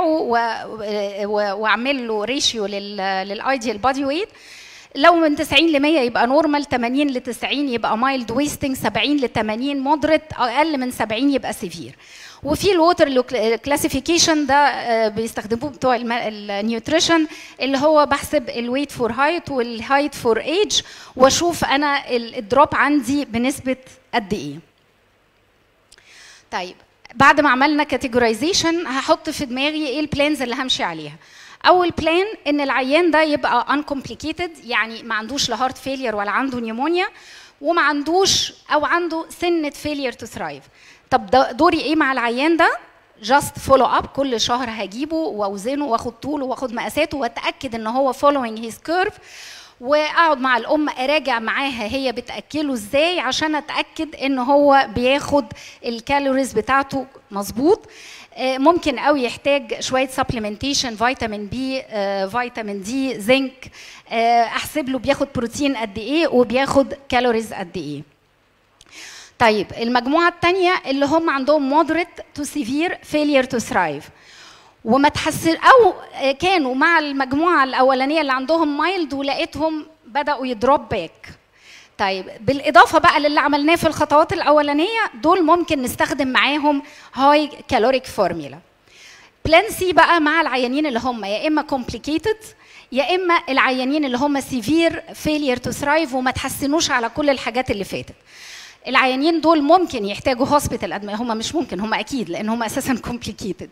واعمل له ريشيو للايديال بادي ويت. لو من تسعين ل مية يبقى نورمال، ثمانين ل تسعين يبقى مايلد ويستنج، سبعين ل ثمانين مودريت، اقل من سبعين يبقى سيفير. وفي الووتر كلاسيفيكيشن ده بيستخدموه بتوع النيوتريشن، اللي هو بحسب الويت فور هايت والهايت فور ايج، واشوف انا الدروب عندي بنسبه قد ايه. طيب بعد ما عملنا كاتيجورايزيشن هحط في دماغي ايه البلانز اللي همشي عليها. اول بلان ان العيان ده يبقى انكومبليكيتد، يعني ما عندوش لا هارت فيلير ولا عنده نيمونيا، وما عندوش او عنده سنه فيلير تو ثرايف. طب دوري ايه مع العيان ده؟ جاست فولو اب، كل شهر هجيبه واوزنه واخد طوله واخد مقاساته واتاكد ان هو فولوينج هيز كيرف، واقعد مع الام اراجع معاها هي بتاكله ازاي عشان اتاكد ان هو بياخد الكالوريز بتاعته مظبوط. ممكن قوي يحتاج شويه سبلمنتيشن، فيتامين بي، فيتامين دي، زنك، احسب له بياخد بروتين قد ايه وبياخد كالوريز قد ايه. طيب المجموعه الثانيه اللي هم عندهم مودريت تو سيفير فيلير تو ثرايف، وما تحسن او كانوا مع المجموعه الاولانيه اللي عندهم مايلد ولقيتهم بداوا يدروب باك. طيب بالاضافه بقى للي عملناه في الخطوات الاولانيه دول، ممكن نستخدم معاهم هاي كالوريك فورميلا. بلان سي بقى مع العيانين اللي هم يا اما كومبليكيتد يا اما العيانين اللي هم سيفير فيلير تو ثرايف وما تحسنوش على كل الحاجات اللي فاتت. العيانين دول ممكن يحتاجوا هوسبيتال ادمي، هم مش ممكن، هم اكيد، لان هم اساسا كومبليكيتد،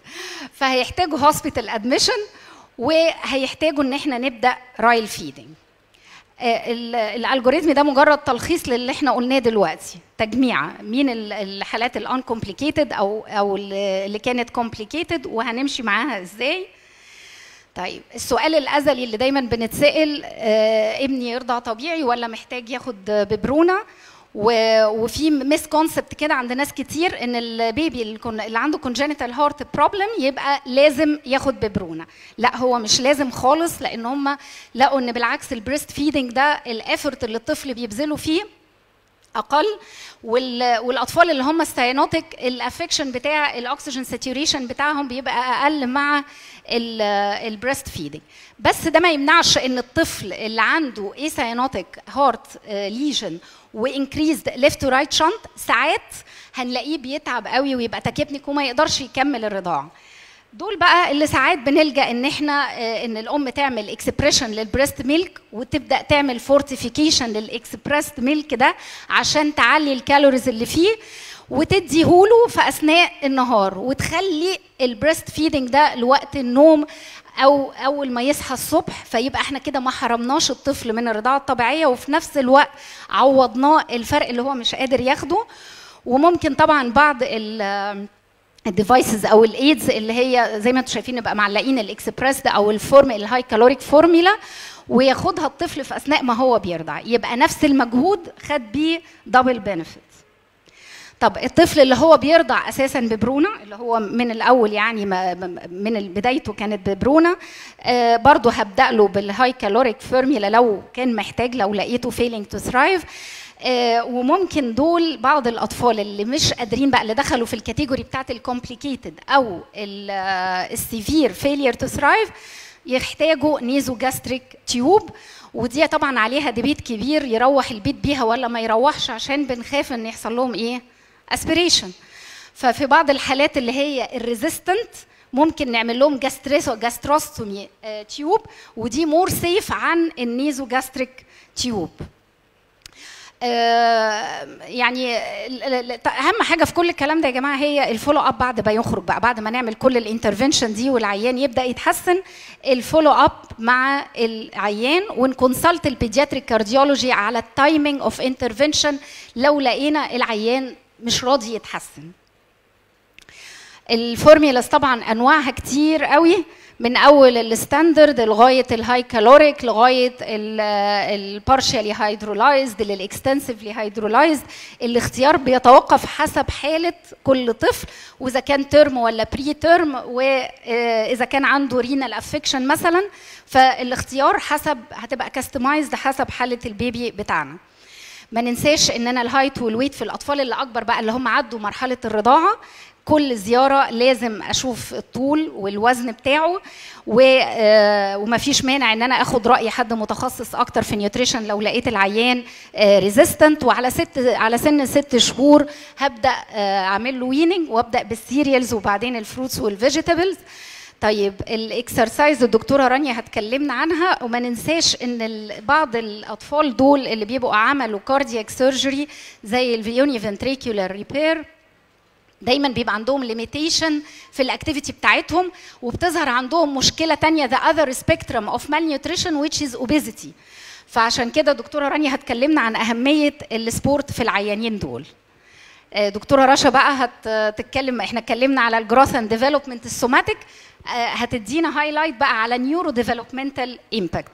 فهيحتاجوا هوسبيتال ادميشن، وهيحتاجوا ان احنا نبدا رايل فيدنج. الالجوريثم ده مجرد تلخيص للي احنا قلناه دلوقتي، تجميعه مين الحالات الانكومبليكيتد او او اللي كانت كومبليكيتد وهنمشي معاها ازاي. طيب السؤال الازلي اللي دايما بنتسال، آه ابني يرضع طبيعي ولا محتاج ياخد ببرونه؟ وفي ميس كونسبت كده عند ناس كتير ان البيبي اللي عنده كونجنتال هارت بروبلم يبقى لازم ياخد ببرونه. لا هو مش لازم خالص، لان هم لقوا ان بالعكس البريست فيدنج ده الافورت اللي الطفل بيبذله فيه اقل، والاطفال اللي هم الساينوتيك الافكشن بتاع الاكسجين ساتوريشن بتاعهم بيبقى اقل مع البريست فيدنج. بس ده ما يمنعش ان الطفل اللي عنده اي ساينوتيك هارت ليجن وانكريزد ليفت تو رايت شنت ساعات هنلاقيه بيتعب قوي ويبقى تاكيبنيك وما يقدرش يكمل الرضاعه. دول بقى اللي ساعات بنلجا ان احنا ان الام تعمل اكسبريشن للبريست ميلك وتبدا تعمل فورتيفيكيشن للاكسبريست ميلك ده عشان تعلي الكالوريز اللي فيه وتديهوله في اثناء النهار، وتخلي البريست فيدنج ده لوقت النوم او اول ما يصحى الصبح. فيبقى احنا كده ما حرمناش الطفل من الرضاعه الطبيعيه، وفي نفس الوقت عوضناه الفرق اللي هو مش قادر ياخده. وممكن طبعا بعض ال الديفايسز او الايدز اللي هي زي ما انتم شايفين نبقى معلقين الاكسبريس ده او الفورم الهاي كالوريك فورميلا وياخدها الطفل في اثناء ما هو بيرضع، يبقى نفس المجهود خد بيه دبل بنفيت. طب الطفل اللي هو بيرضع اساسا ببرونه، اللي هو من الاول يعني من بدايته كانت ببرونه، آه برضه هبدا له بالهاي كالوريك فورميلا لو كان محتاج، لو لقيته فيلينج تو ثرايف. آه وممكن دول بعض الاطفال اللي مش قادرين بقى، اللي دخلوا في الكاتيجوري بتاعت الكومبليكيتد او السيفير فيلير تو ثرايف، يحتاجوا نيزو جاستريك تيوب. ودي طبعا عليها ديبيت كبير، يروح البيت بيها ولا ما يروحش، عشان بنخاف ان يحصل لهم ايه؟ اسبيريشن. ففي بعض الحالات اللي هي الريزيستنت ممكن نعمل لهم جاستريسو جاستروستومي تيوب، ودي مور سيف عن النيزو جاستريك تيوب. يعني اهم حاجه في كل الكلام ده يا جماعه هي الفولو اب بعد ما يخرج بقى، بعد ما نعمل كل الانترفنشن دي والعيان يبدا يتحسن، الفولو اب مع العيان ونكونسلت البيدياتريك كارديولوجي على التايمينج اوف انترفنشن لو لقينا العيان مش راضي يتحسن. الفورميلاز طبعا انواعها كتير قوي، من اول الستاندرد لغايه الهاي كالوريك لغايه البارشالي هيدرولايزد للاكستنسيفلي هيدرولايزد. الاختيار بيتوقف حسب حاله كل طفل، واذا كان ترم ولا بري ترم، واذا كان عنده رينال افكشن مثلا، فالاختيار حسب هتبقى كاستمايزد حسب حاله البيبي بتاعنا. ما ننساش ان انا الهايت والويت في الاطفال اللي اكبر بقى اللي هم عدوا مرحله الرضاعه، كل زياره لازم اشوف الطول والوزن بتاعه، ومفيش مانع ان انا اخد راي حد متخصص اكتر في نيوتريشن لو لقيت العيان ريزيستنت. وعلى ست على سن ست شهور هبدا اعمل له ويننج وابدا بالسيريالز وبعدين الفروتس والفيجيتابلز. طيب الاكسرسايز الدكتوره رانيا هتكلمنا عنها، وما ننساش ان بعض الاطفال دول اللي بيبقوا عملوا كاردياك سيرجري زي الفيوني فنتريكولار ريبير دايما بيبقى عندهم ليميتيشن في الاكتيفيتي بتاعتهم، وبتظهر عندهم مشكله ثانيه the other spectrum of malnutrition which is obesity. فعشان كده دكتوره رانيا هتكلمنا عن اهميه السبورت في العيانين دول. دكتوره رشا بقى هتتكلم، احنا اتكلمنا على الجروث اند ديفلوبمنت السوماتيك، هتدينا هايلايت بقى على نيورو ديفلوبمنتال امباكت.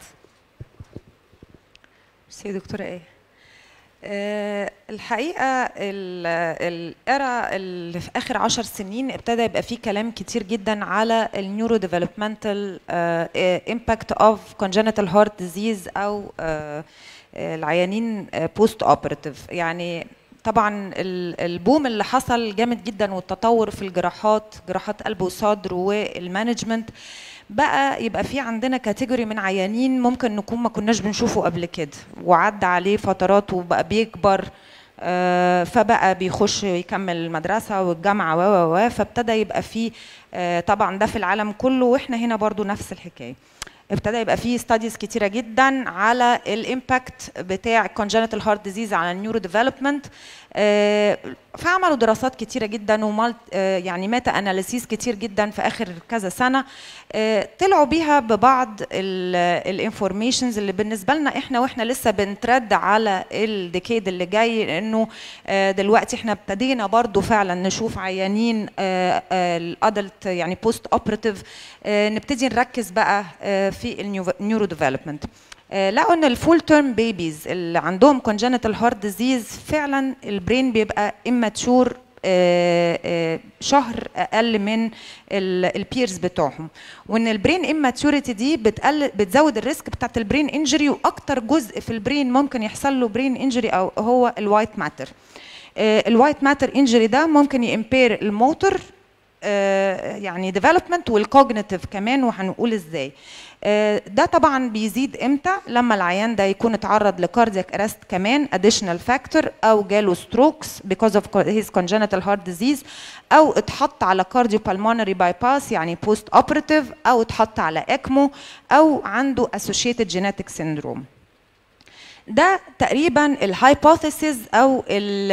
ميرسي دكتوره ايه. أه الحقيقه الإيرا اللي في اخر عشر سنين ابتدى يبقى فيه كلام كتير جدا على النيورو ديفلوبمنتال امباكت اوف كونجنتال هارت ديزيز او أه العيانين بوست اوبراتيف. يعني طبعا البوم اللي حصل جامد جدا والتطور في الجراحات، جراحات قلب وصدر والمانجمنت، بقى يبقى في عندنا كاتيجوري من عيانين ممكن نكون ما كناش بنشوفه قبل كده، وعدى عليه فترات وبقى بيكبر، آه فبقى بيخش يكمل المدرسه والجامعه و و فابتدى يبقى في آه طبعا ده في العالم كله، واحنا هنا برضو نفس الحكايه. ابتدى يبقى فيه ستاديز كتيره جدا على الامباكت بتاع congenital heart disease على النيورو ديفلوبمنت. فعملوا دراسات كتيره جدا ومالت يعني ميتا اناليسيس كتير جدا في اخر كذا سنه، طلعوا بيها ببعض الانفورميشنز اللي بالنسبه لنا احنا واحنا لسه بنترد على الديكيد اللي جاي، لانه دلوقتي احنا ابتدينا برضو فعلا نشوف عيانين الادلت يعني بوست اوبراتيف، نبتدي نركز بقى في النيورو ديفلوبمنت. لقوا ان الفول تيرم بيبيز اللي عندهم congenital heart disease فعلا البرين بيبقى immature شهر اقل من البيرز بتوعهم، وان البرين immaturity دي بتقل بتزود الريسك بتاعت البرين انجري، واكتر جزء في البرين ممكن يحصل له برين انجري او هو الوايت ماتر. الوايت ماتر انجري ده ممكن يمبير الموتور يعني ديفلوبمنت والكوجنيتيف كمان، وهنقول ازاي. ده طبعا بيزيد امتى؟ لما العيان ده يكون اتعرض لكاردياك ارست كمان additional factor، او جاله ستروكس because of his congenital heart disease، او اتحط على cardiopulmonary bypass يعني post operative، او اتحط على اكمو، او عنده associated genetic syndrome. ده تقريبا الهايبوثيسز او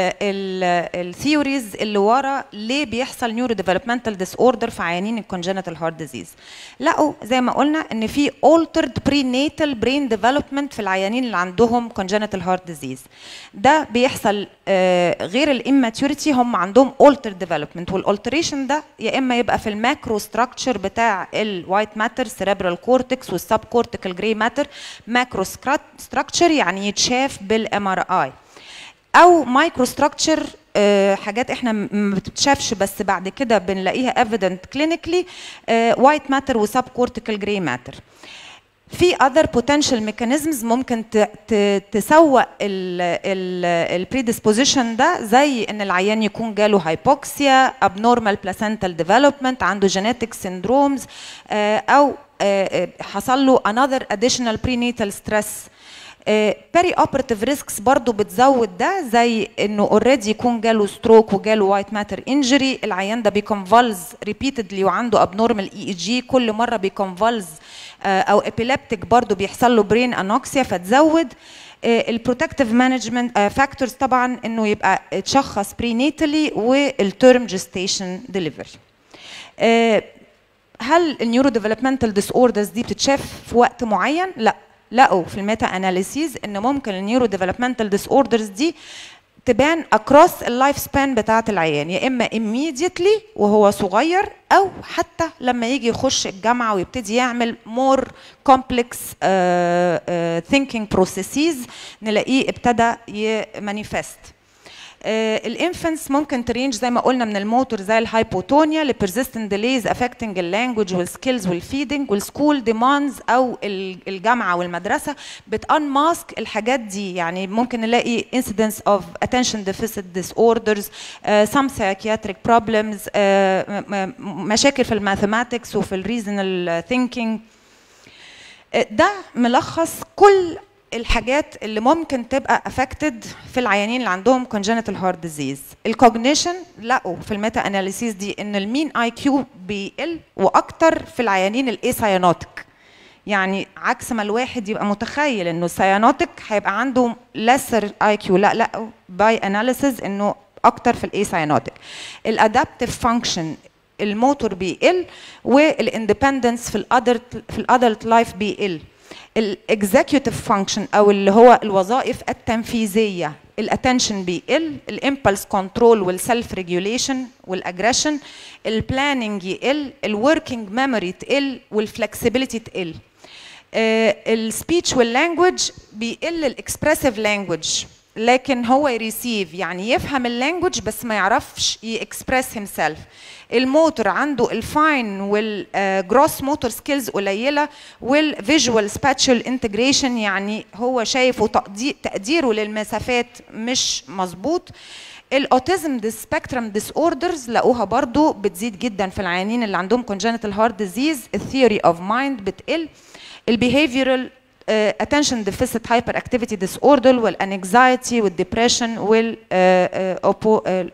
الثيوريز اللي ورا ليه بيحصل نيورو ديفلوبمنتال ديس اوردر في عيانين الكونجنتال هارت ديزيز. لقوا زي ما قلنا ان في altered prenatal brain development في العيانين اللي عندهم congenital heart disease. ده بيحصل آه غير الاماتوريتي، هم عندهم altered development، والالتريشن ده يا اما يبقى في الماكرو ستراكشر بتاع الوايت ماتر سيريبرال كورتكس والسب كورتيكال جراي ماتر، ماكرو ستراكشر يعني يتشاف بالام ار اي، او مايكرو ستراكشر حاجات احنا ما بتتشافش بس بعد كده بنلاقيها evident clinically، وايت ماتر وسب كورتيكال جراي ماتر. في other potential mechanisms ممكن تسوق ال predisposition ده، زي ان العيان يكون جاله hypoxia، abnormal placental development، عنده genetic syndromes، او حصل له another additional prenatal stress. بيري اوبراتيف ريسكس برضو بتزود ده، زي انه اوريدي يكون جاله ستروك وجاله وايت ماتر انجري، العيان ده بيكونفالز ريبيتدلي وعنده ابنورمال اي اي جي كل مره بيكونفالز، او ابيليبتيك برضو بيحصل له برين انوكسيا فتزود. البروتكتيف مانجمنت فاكتورز طبعا انه يبقى اتشخص برينيتالي، والتيرم جيستيشن ديليفري. هل النيورو ديفلوبمنتال ديس اوردرز دي بتتشاف في وقت معين؟ لا، لقوا في الميتا اناليسيز ان ممكن النيورو ديفلوبمنتال ديس اوردرز دي تبان اكروس اللايف سبان بتاعه العيان، يا اما immediately وهو صغير، او حتى لما يجي يخش الجامعه ويبتدي يعمل more complex uh, uh, thinking processes نلاقيه ابتدى يمانيفست. الانفنتس ممكن ترينج زي ما قلنا من الموتور زي الهايبوتونيا لبرزيستنت ديليز افكتنج اللانجوج والسكيلز والفيدنج، والسكول ديماندز او الجامعه والمدرسه بتانماسك الحاجات دي. يعني ممكن نلاقي incidence of attention deficit disorders، uh, some psychiatric problems، uh, مشاكل في الماثيماتكس وفي الريزونال ثينكينج. ده ملخص كل الحاجات اللي ممكن تبقى affected في العيانين اللي عندهم congenital heart disease. الكوجنيشن لقوا في الميتا اناليسيس دي ان المين اي كيو بيقل، واكتر في العيانين الايسايانوتيك. يعني عكس ما الواحد يبقى متخيل انه السايانوتيك هيبقى عنده lesser اي كيو، لا لا باي اناليسيس انه اكتر في الايسايانوتيك. الادابتيف فانكشن الموتور بيقل، والاندبندنس في الادلت في الادلت لايف بيقل. الاكزيكيوتيف فانكشن او اللي هو الوظائف التنفيذيه الاتنشن بيقل، الامبلس كنترول والسيلف ريجوليشن والاجريشن، البلاننج يقل، الوركينج ميموري تقل، والفلكسبيليتي تقل. السبيتش واللانجوج بيقل، الاكسبريسيف لانجوج لكن هو يريسيف يعني يفهم اللانجوج بس ما يعرفش يكسبريس هيم سيلف. الموتور عنده الفاين والجروس موتور سكيلز قليله، والفيجوال سباتشال انتجريشن يعني هو شايف وتقديره للمسافات مش مظبوط. الاوتيزم دي سبيكترم ديس اوردرز لقوها برضو بتزيد جدا في العيانين اللي عندهم congenital heart disease. الثيوري اوف مايند بتقل. البيهيفيرال attention deficit hyperactivity disorder والانكزايتي والديبريشن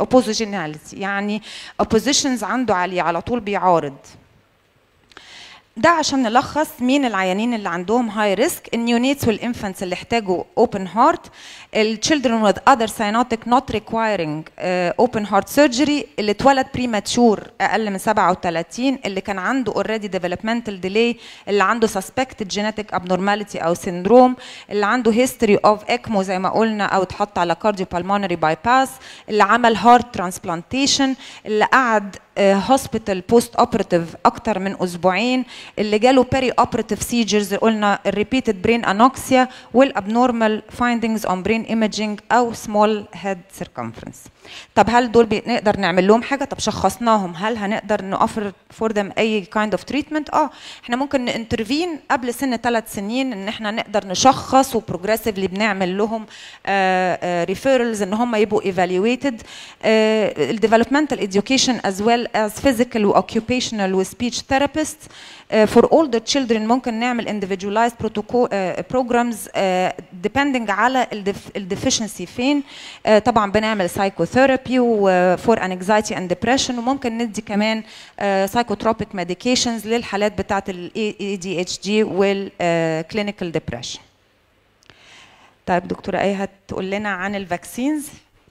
والاوبوزيشناليتي يعني oppositions عنده عالية على طول بيعارض. ده عشان نلخص مين العيانين اللي عندهم هاي ريسك: النيونيتس والانفانتس اللي احتاجوا اوبن هارت، الchildren with other cyanotic not requiring uh, open heart surgery، اللي اتولد premature اقل من سبعة وثلاثين، اللي كان عنده already developmental delay، اللي عنده suspected genetic abnormality او syndrome، اللي عنده history of ECMO زي ما قلنا او اتحط على cardiopulmonary bypass، اللي عمل heart transplantation، اللي قعد هوسبيتال بوست اوبراتيف اكتر من اسبوعين، اللي جاله بيري اوبراتيف سيجرز قلنا الريبيتد برين انوكسيا والابنورمال فايندينجز اون برين ايمجينج او سمول هيد سيركمفرنس. طب هل دول نقدر نعمل لهم حاجه؟ طب شخصناهم، هل هنقدر نوفر فور ذم اي كايند اوف تريتمنت؟ اه احنا ممكن نانترفين قبل سن ثلاث سنين ان احنا نقدر نشخص، وبروجريسيفلي بنعمل لهم ريفيرلز ان هم يبقوا ايفالويتد. الديفلوبمنتال اديوكيشن از ويل as physical و occupational و speech therapists uh, for all the children. ممكن نعمل individualized protocol uh, programs uh, depending على ال deficiency فين. uh, طبعا بنعمل psychotherapy و for anxiety and depression، وممكن ندي كمان uh, psychotropic medications للحالات بتاعت ال A D H D وال uh, clinical depression. طيب دكتورة ايه هتقول لنا عن الفاكسينز؟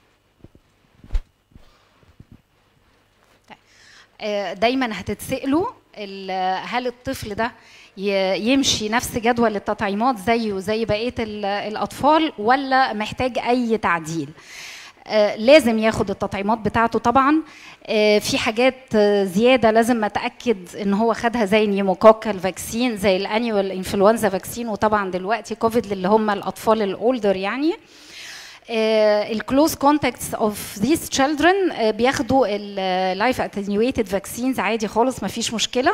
دايما هتتسألوا هل الطفل ده يمشي نفس جدول التطعيمات زيه زي بقية الأطفال ولا محتاج أي تعديل؟ لازم ياخد التطعيمات بتاعته طبعا. في حاجات زيادة لازم أتأكد إن هو خدها زي النيموكوكال فاكسين، زي الأنيوال إنفلونزا فاكسين، وطبعا دلوقتي كوفيد اللي هم الأطفال الأولدر يعني. الكلوز كونتاكتس اوف ذيس تشيلدرن بياخدوا اللايف اتنيويتد فاكسينز عادي خالص، ما فيش مشكله.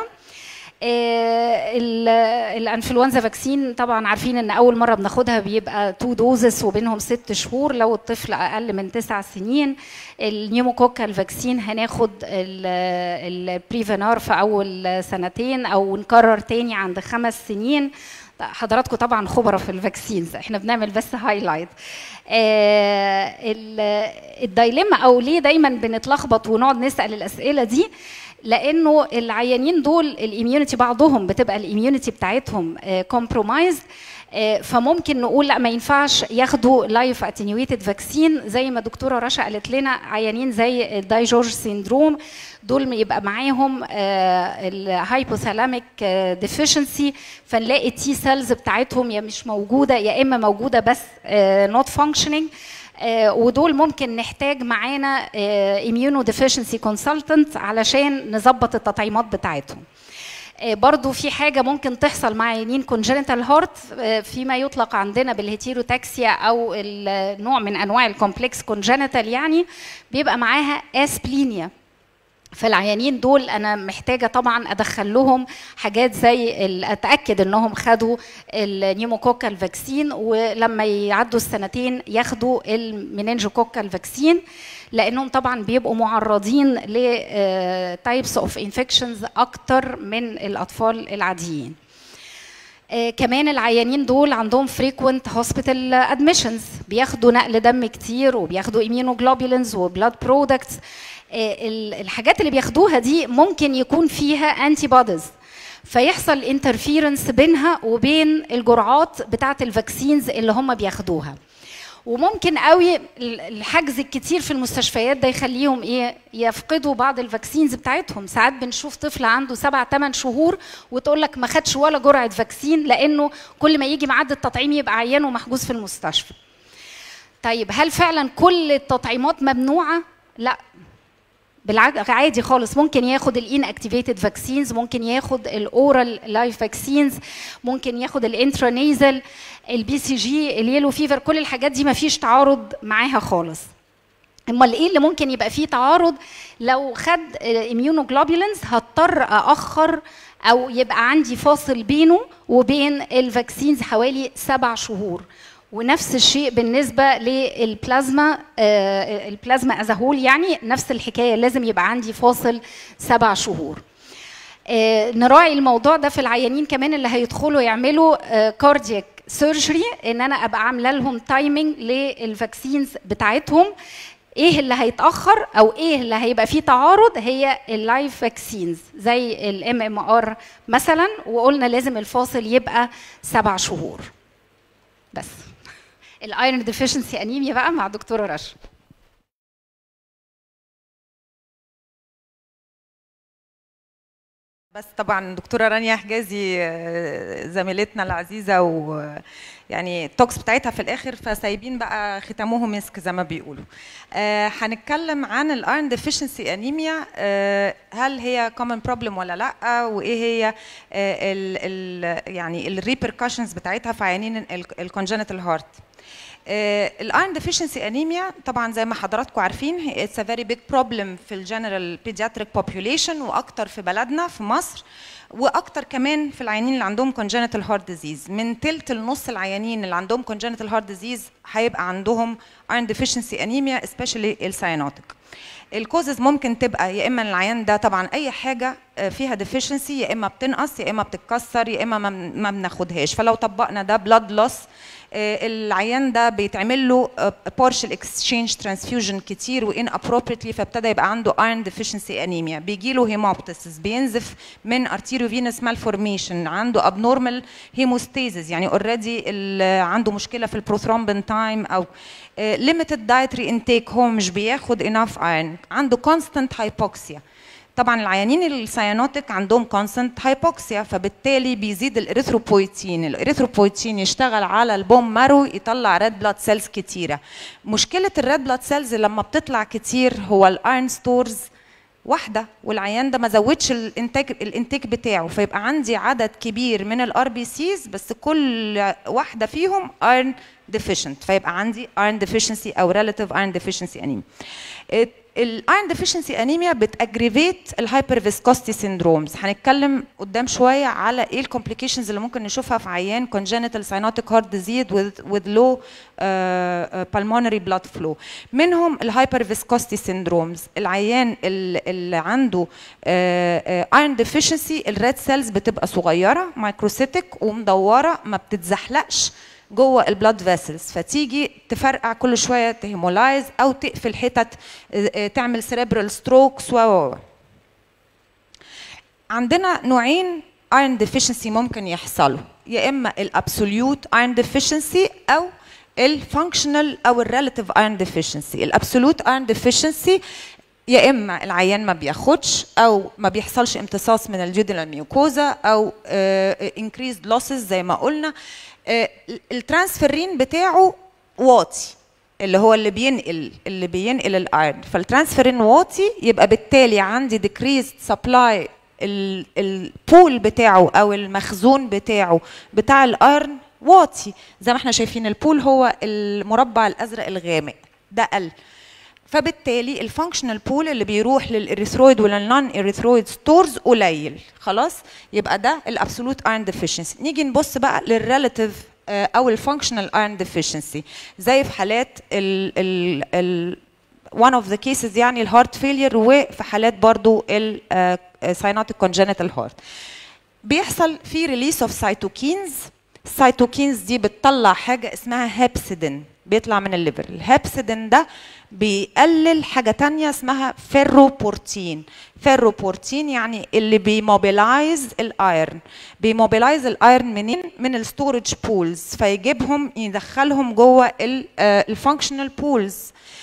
الانفلونزا فاكسين طبعا عارفين ان اول مره بناخدها بيبقى تو دوزز وبينهم ست شهور لو الطفل اقل من تسع سنين. النيوموكوكال فاكسين هناخد البريفينار في اول سنتين او نكرر تاني عند خمس سنين. حضراتكم طبعا خبراء في الفاكسينز، احنا بنعمل بس هايلايت. آه الدايليما او ليه دايما بنتلخبط ونقعد نسال الاسئله دي، لانه العيانين دول الاميونيتي بعضهم بتبقى الاميونيتي بتاعتهم كومبرومايزد، آه فممكن نقول لا ما ينفعش ياخدوا لايف اتنيويتد فاكسين. زي ما دكتوره رشا قالت لنا عيانين زي الداي جورج سيندروم دول يبقى معاهم الهايبوثالاميك ديفيشنسي، فنلاقي التي سيلز بتاعتهم يا مش موجوده يا اما موجوده بس نوت فانكشنينج، ودول ممكن نحتاج معانا اميونو ديفيشنسي كونسلتنت علشان نظبط التطعيمات بتاعتهم. برضو في حاجة ممكن تحصل مع عيانين كونجنتال هارت فيما يطلق عندنا بالهيتيروتاكسيا أو النوع من أنواع الكومبلكس كونجنتال، يعني بيبقى معاها اسبلينيا. فالعيانين دول انا محتاجه طبعا ادخل لهم حاجات زي اتاكد انهم خدوا النيموكوكال فاكسين، ولما يعدوا السنتين ياخدوا المينينجوكوكال فاكسين، لانهم طبعا بيبقوا معرضين ل تايبس اوف انفكشنز اكتر من الاطفال العاديين. آه كمان العيانين دول عندهم frequent hospital admissions، بياخدوا نقل دم كتير وبياخدوا immunoglobulins وبلاد برودكتس. آه الحاجات اللي بياخدوها دي ممكن يكون فيها انتي بوديز، فيحصل انترفيرنس بينها وبين الجرعات بتاعه الفاكسينز اللي هم بياخدوها. وممكن قوي الحجز الكتير في المستشفيات ده يخليهم ايه يفقدوا بعض الفاكسينز بتاعتهم. ساعات بنشوف طفل عنده سبع ثمان شهور وتقول لك ما خدش ولا جرعه فاكسين، لانه كل ما يجي ميعاد التطعيم يبقى عيان ومحجوز في المستشفى. طيب هل فعلا كل التطعيمات ممنوعه؟ لا بالعكس، عادي خالص. ممكن ياخد الان اكتيفيتد فاكسينز، ممكن ياخد الاورال لايف فاكسينز، ممكن ياخد الانترانيزل، البي سي جي، اليلو فيفر، كل الحاجات دي ما فيش تعارض معاها خالص. امال ايه اللي ممكن يبقى فيه تعارض؟ لو خد اميونوجلوبولينز هضطر ااخر او يبقى عندي فاصل بينه وبين الفاكسينز حوالي سبع شهور. ونفس الشيء بالنسبه للبلازما، آه البلازما ازهول يعني نفس الحكايه، لازم يبقى عندي فاصل سبع شهور. آه نراعي الموضوع ده في العيانين كمان اللي هيدخلوا يعملوا آه كاردياك سيرجري، ان انا ابقى عامله لهم تايمينج للفاكسينز بتاعتهم. ايه اللي هيتاخر او ايه اللي هيبقى فيه تعارض هي اللايف فاكسينز زي الام ام ار مثلا، وقلنا لازم الفاصل يبقى سبع شهور بس. الايرون ديفيشنسي انيميا بقى مع دكتوره رشا. بس طبعا دكتوره رانيا حجازي زميلتنا العزيزه، ويعني التوكس بتاعتها في الاخر فسايبين بقى ختامه مسك زي ما بيقولوا. آه هنتكلم عن الايرون ديفيشنسي انيميا، آه هل هي كومن بروبلم ولا لا، وايه هي آه ال ال يعني الريبركشنز بتاعتها في عيانين الكونجنتال هارت. الايرون ديفيشنسي انيميا طبعا زي ما حضراتكم عارفين اتس ا فيري بيج بروبلم في الجنرال بيدياتريك بوبيوليشن، واكتر في بلدنا في مصر، واكتر كمان في العيانين اللي عندهم congenital heart disease. من تلت لنص العيانين اللي عندهم congenital heart disease هيبقى عندهم iron deficiency anemia especially السيانوتيك. الكوزز ممكن تبقى يا اما العيان ده طبعا اي حاجه فيها deficiency، يا اما بتنقص يا اما بتتكسر يا اما ما بناخدهاش. فلو طبقنا ده blood loss، العيان ده بيتعمل له partial exchange transfusion كتير وان appropriately، فابتدى يبقى عنده iron deficiency anemia. بيجي له هيموبتسيس، بينزف من arteriovenous malformation، عنده abnormal hemostasis يعني اوريدي عنده مشكله في البروثرومبين تايم، او limited dietary intake، هو مش بياخد enough iron، عنده constant hypoxia. طبعا العيانين السيانوتيك عندهم كونستنت هايبوكسيا، فبالتالي بيزيد الاريثروبويتين، الاريثروبويتين يشتغل على البون مارو يطلع ريد بلاد سيلز كتيره. مشكله الريد بلاد سيلز لما بتطلع كتير هو الايرون ستورز واحده، والعيان ده ما زودش الانتاج الانتاج بتاعه، فيبقى عندي عدد كبير من الار بي سيز بس كل واحده فيهم ايرون ديفيشنت، فيبقى عندي ايرون ديفيشنسي او ريلاتيف ايرون ديفيشنسي انيميا. الايرون ديفيشنسي انيميا بتاجريفيت الهايبر فيسكوستي سيندرومز. هنتكلم قدام شويه على ايه الكومبليكيشنز اللي ممكن نشوفها في عيان congenital cyanotic heart disease with, with low uh, uh, pulmonary blood flow. منهم الهايبر فيسكوستي سيندرومز. العيان اللي عنده ايرون ديفيشنسي الريد سيلز بتبقى صغيره مايكروسيتك ومدوره ما بتتزحلقش جوه البلاد فيسلز، فتيجي تفرقع كل شويه تهيمولايز او تقفل حتت تعمل سيريبرال ستروكس. و عندنا نوعين ايرون ديفيشنسي ممكن يحصلوا، يا اما الابسوليوت ايرون ديفيشنسي او الفانكشنال او الريلاتيف ايرون ديفيشنسي. الابسوليوت ايرون ديفيشنسي يا اما العيان ما بياخدش او ما بيحصلش امتصاص من الجدول ميوكوزا او انكريزد لوسز زي ما قلنا. الترانسفيرين بتاعه واطي اللي هو اللي بينقل اللي بينقل الايرون، فالترانسفيرين واطي يبقى بالتالي عندي ديكريزد سبلاي البول بتاعه او المخزون بتاعه بتاع الايرون واطي، زي ما احنا شايفين البول هو المربع الازرق الغامق ده قل، فبالتالي الفانكشنال بول اللي بيروح للاريثرويد والنون اريثرويد ستورز قليل. خلاص يبقى ده الابسولوت ايرون ديفيشنسي. نيجي نبص بقى للريلاتيف او الفانكشنال ايرون ديفيشنسي زي في حالات ال ال ال one of the cases يعني الهارت فيلير، وفي حالات برضو الساينوتيك كونجنتال هارت بيحصل في ريليس اوف سايتوكينز. السايتوكينز دي بتطلع حاجه اسمها هيبسيدين بيطلع من الليفر. الهيبسيدين ده بيقلل حاجه ثانيه اسمها فيروبورتين. فيروبورتين يعني اللي بيموبيلايز الايرن. بيموبيلايز الايرن منين؟ من الستورج بولز، فيجيبهم يدخلهم جوه الفانكشنال بولز.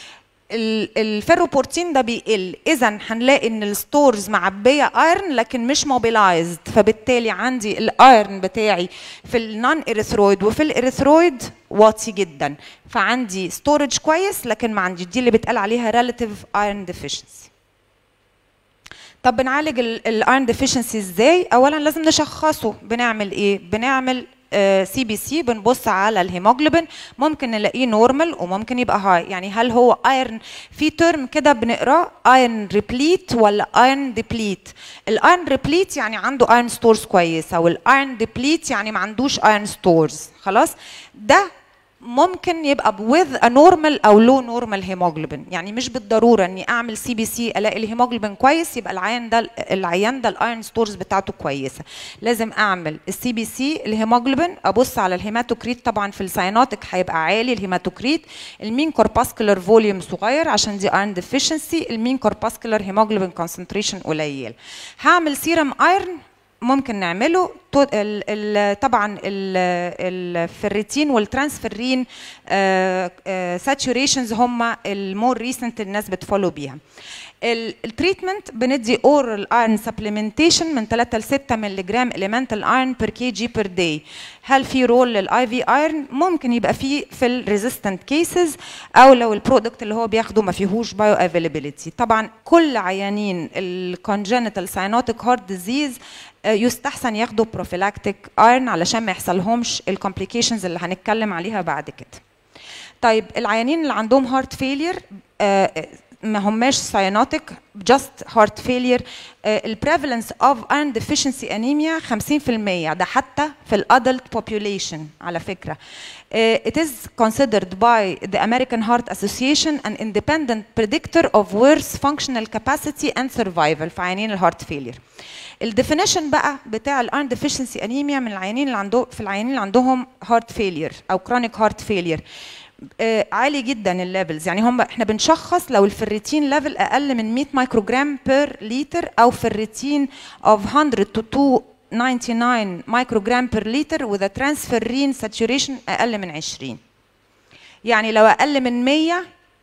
الفيروبورتين ده بيقل، اذا هنلاقي ان الستورز معبيه ايرن لكن مش موبيلايزد، فبالتالي عندي الايرن بتاعي في النون اريثرويد وفي الاريثرويد واطي جدا، فعندي ستورج كويس لكن ما عندي دي اللي بيتقال عليها ريلاتيف ايرن ديفيشنسي. طب بنعالج الايرن ديفيشنسي ازاي؟ اولا لازم نشخصه. بنعمل ايه؟ بنعمل سي بي سي، بنبص على الهيموجلوبين، ممكن نلاقيه نورمال وممكن يبقى هاي. يعني هل هو ايرن؟ في ترم كده بنقراه ايرن ريبليت ولا ايرن ديبليت. الايرن ريبليت يعني عنده ايرن ستورز كويسه، والايرن ديبليت يعني ما عندوش ايرن ستورز. خلاص ده ممكن يبقى with a normal او low normal hemoglobin، يعني مش بالضروره اني اعمل سي بي سي الاقي الهيموجلوبين كويس يبقى العيان ده العيان ده الايرون ستورز بتاعته كويسه. لازم اعمل السي بي سي الهيموجلوبين، ابص على الهيماتوكريت، طبعا في الساينوتيك هيبقى عالي الهيماتوكريت، المين كورباسكولار فوليوم صغير عشان دي ايرون ديفيشنسي، المين كورباسكولار هيموجلوبين كونسنتريشن قليل. هعمل سيرم ايرون ممكن نعمله ال ال طبعا الفريتين والترانسفيرين ساتوريشنز هم المور ريسنت الناس بتفولو بيها. التريتمنت بندي اورال ايرون سبلمنتيشن من ثلاثة ل ستة مللي جرام اليمنتال ايرون بير كي جي بير داي. هل في رول للاي في ايرون؟ ممكن يبقى فيه في الريزيستنت كيسز او لو البرودكت اللي هو بياخده ما فيهوش بايو افيلابيلتي. طبعا كل عيانين الكونجنتال ساينوتيك هارت ديزيز يستحسن ياخدوا بروفيلاكتيك ايرون علشان ما يحصلهمش الكومبليكيشنز اللي هنتكلم عليها بعد كده. طيب العيانين اللي عندهم هارت فيلير ما هماش ساينوتيك جاست هارت فيلير، البريفالنس اوف ايرون ديفيشنسي انيميا خمسين في المية، ده حتى في الادلت population على فكره. uh, it is considered by the American Heart Association an independent predictor of worse functional capacity and survival في عيانين الهارت فيلير. الديفينيشن بقى بتاع الايرون ديفيشنسي انيميا من العيانين اللي عندهم في العيانين اللي عندهم هارت فيلير او كرونيك هارت فيلير آه عالي جدا الليفلز، يعني هم احنا بنشخص لو الفريتين ليفل اقل من مية مايكروجرام بير لتر او فريتين of one hundred to two ninety-nine مايكروجرام بير لتر وذا ترانسفيرين ساتوريشن اقل من عشرين. يعني لو اقل من مية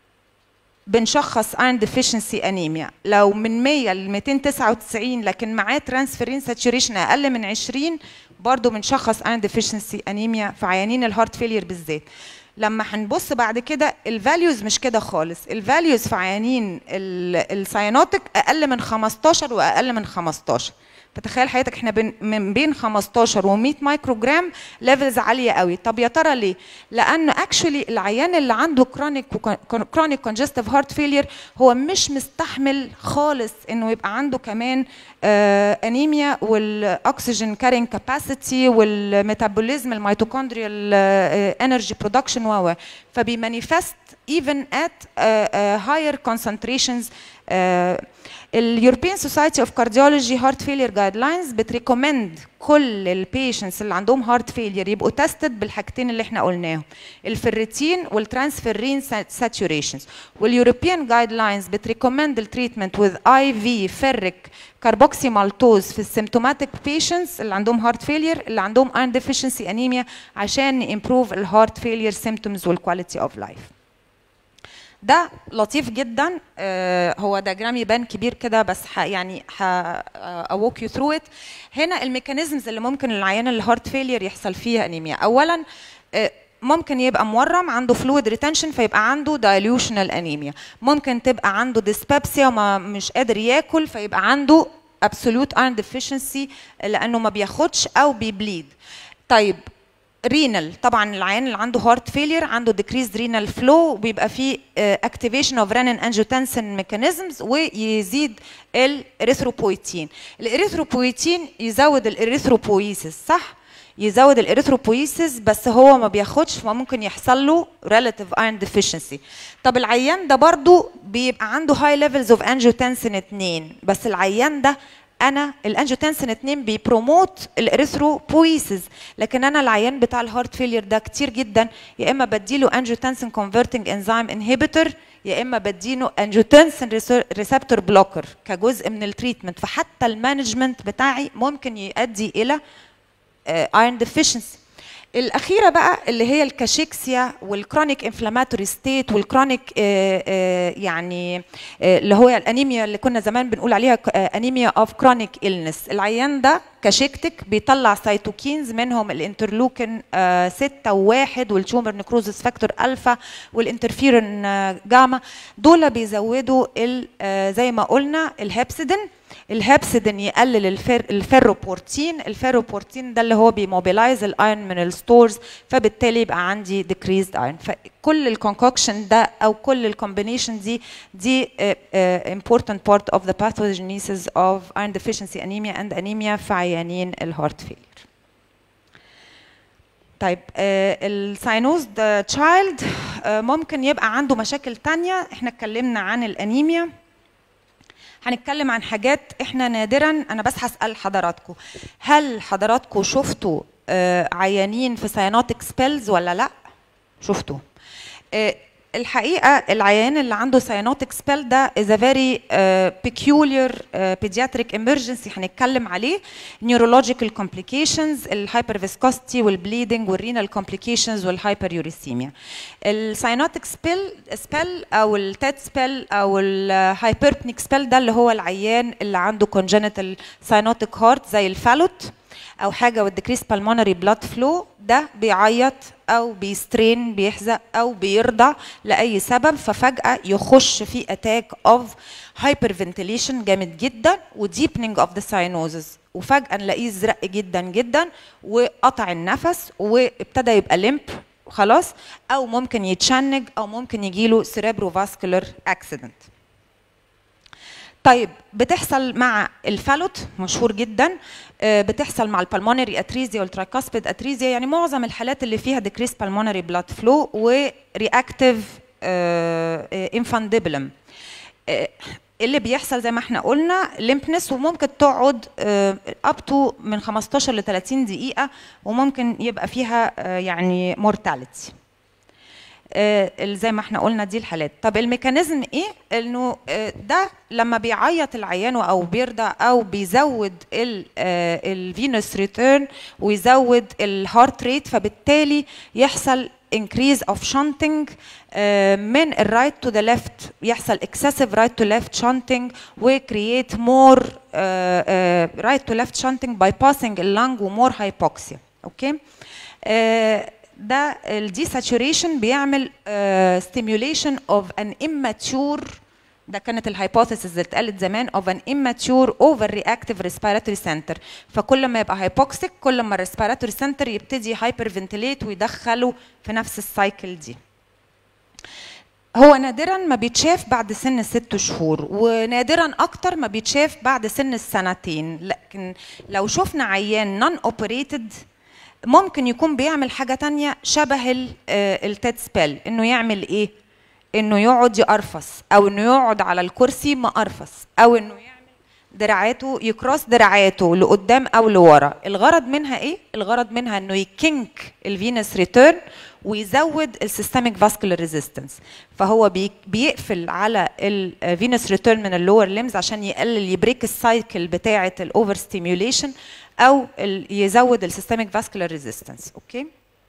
بنشخص ايرون ديفيشنسي انيميا، لو من مية ل مئتين وتسعة وتسعين لكن معاه ترانسفيرين ساتوريشن اقل من عشرين برضه بنشخص ايرون ديفيشنسي انيميا في عيانين الهارت فيلير بالذات. لما هنبص بعد كده الفاليوز مش كده خالص، الفاليوز في عيانين الساينوتيك اقل من خمستاشر واقل من خمستاشر. فتخيل حضرتك احنا بين من بين خمستاشر و مية مايكروجرام ليفلز عاليه قوي. طب يا ترى ليه؟ لان اكشولي العيان اللي عنده كرونيك كرونيك كونجستيف هارت فيلير هو مش مستحمل خالص انه يبقى عنده كمان آه انيميا والاكسجين كارينج كاباسيتي والميتابوليزم الميتوكوندريال انرجي برودكشن و فبيمانيفست even at uh, uh, higher concentrations. اليوروبيان سوسايتي اوف كارديولوجي هارت فيلير جايد لاينز بتريكومند كل البيشنتس اللي عندهم هارت فيلير يبقوا تيستد بالحاجتين اللي احنا قلناهم، الفريتين والترانسفيرين ساتوريشنز. واليوروبيان جايد لاينز بتريكومند التريتمنت وذ اي في فيريك كاربوكسي مالتوز في السيمتوماتيك بيشنتس اللي عندهم هارت فيلير اللي عندهم ايرون ديفيشنسي انيميا عشان نمبروف الهارت فيلير سيمتومز والكواليتي اوف لايف. ده لطيف جدا، آه هو دياجرام يبان كبير كده بس يعني هاوك يو ثرو ات. هنا الميكانيزمز اللي ممكن العيان الهارت فيلير يحصل فيها انيميا. اولا آه ممكن يبقى مورم عنده فلويد ريتنشن فيبقى عنده دايلوشنال انيميا، ممكن تبقى عنده ديسبابسيا وما مش قادر ياكل فيبقى عنده ابسولوت ايرون ديفيشنسي لانه ما بياخدش او بيبليد. طيب رينال، طبعا العيان اللي عنده هارت فيلير عنده decreased renal flow وبيبقى فيه activation of renin angiotensin mechanisms ويزيد الاريثروبويتين. الاريثروبويتين يزود الاريثروبويسيس، صح؟ يزود الاريثروبويسيس بس هو ما بياخدش فممكن يحصل له relative iron deficiency. طب العيان ده برضو بيبقى عنده high levels of angiotensin اتنين بس العيان ده انا الانجيوتنسين اتنين بيبروموت الاريثروبويسيس، لكن انا العيان بتاع الهارت فيلير ده كتير جدا يا اما بديله انجيوتنسين كونفرتنج انزيم انهبيتور يا اما بديله انجيوتنسين ريسبتور بلوكر كجزء من التريتمنت. فحتى المانجمنت بتاعي ممكن يؤدي الى ايرون ديفيشنسي. الاخيره بقى اللي هي الكاشيكسيا والكرونيك انفلاماتوري ستيت والكرونيك يعني اللي هو الانيميا اللي كنا زمان بنقول عليها انيميا اوف كرونيك إلنس. العيان ده كاشيكتك بيطلع سيتوكينز منهم الانترلوكين ستة وواحد والتيومر نيكروزس فاكتور الفا والانترفيرون جاما، دول بيزودوا زي ما قلنا الهيبسيدين. الهيبسيدين يقلل الفر الفيروبورتين، الفيروبورتين ده اللي هو بيموبيلايز الايرون من الستورز فبالتالي يبقى عندي ديكريزد ايرون. فكل الكونكوكشن ده او كل الكومبينيشن دي دي important part of the pathogenesis of iron deficiency anemia and anemia في عيانين الهارت فيلير. طيب الساينوز تشايلد ممكن يبقى عنده مشاكل تانية. احنا اتكلمنا عن الانيميا، هنتكلم عن حاجات احنا نادرا. انا بس هسأل حضراتكم، هل حضراتكم شفتوا آه عيانين في ساينوتيك سبيلز ولا لا؟ شفتوا؟ آه الحقيقه العيان اللي عنده ساينوتيك سبيل ده is a very uh, peculiar uh, pediatric emergency هنتكلم عليه. neurological complications، الهايبر فيسكوستي والبليدنج والرينال complications والهايبريوريثيميا. الساينوتيك سبيل سبيل او التيد سبيل او الهايبربنيك سبيل ده اللي هو العيان اللي عنده congenital cyanotic heart زي الفالوت او حاجه والديكريس بالمونري بلاد فلو، ده بيعيط او بيسترين بيحزق او بيرضع لاي سبب، ففجاه يخش في اتاك اوف هايبر فنتيليشن جامد جدا وديبنينج اوف ذا ساينوزز، وفجاه نلاقيه زرق جدا جدا وقطع النفس وابتدى يبقى ليمب خلاص، او ممكن يتشنج او ممكن يجيله سيريبرو فاسكولار اكسيدنت. طيب بتحصل مع الفالوت مشهور جدا، بتحصل مع البلمونري اتريزيا والترايكاسبيد اتريزيا، يعني معظم الحالات اللي فيها ديكريس بالمونري بلاد فلو ورياكتيف انفانديبلم. اللي بيحصل زي ما احنا قلنا ليمبنس، وممكن تقعد اب تو من خمستاشر ل تلاتين دقيقه، وممكن يبقى فيها يعني مورتاليتي. زي ما احنا قلنا دي الحالات. طب الميكانيزم ايه؟ انه ده لما بيعيط العيان او بيرضع او بيزود الفينوس ريتيرن ويزود الهارت ريت، فبالتالي يحصل increase of shunting من الرايت تو ذا ليفت، يحصل excessive right to left shunting و create more right to left shunting bypassing اللنج ومور hypoxia. اوكي؟ ده الدي ساتوريشن بيعمل ستيميوليشن اوف ان immature، ده كانت الهايبوثيسيس اللي اتقالت زمان of an immature overreactive respiratory center، فكل ما يبقى هايبوكسيك كل ما الريسبيراتوري سنتر يبتدي هايبر فنتيليت ويدخله في نفس السايكل دي. هو نادرا ما بيتشاف بعد سن ست شهور، ونادرا اكتر ما بيتشاف بعد سن السنتين، لكن لو شفنا عيان نون اوبريتد ممكن يكون بيعمل حاجة تانية شبه التيد سبيل، انه يعمل ايه؟ انه يقعد يقرفص، او انه يقعد على الكرسي مقرفص، او انه يعمل دراعاته يكراس دراعاته لقدام او لورا. الغرض منها ايه؟ الغرض منها انه يكينك الفينس ريتيرن ويزود السيستميك فاسكولار ريزيستنس، فهو بيقفل على الفينس ريتيرن من اللور ليمز عشان يقلل يبريك السايكل بتاعه الاوفر ستيميوليشن او يزود السيستميك فاسكولار ريزيستنس. اوكي؟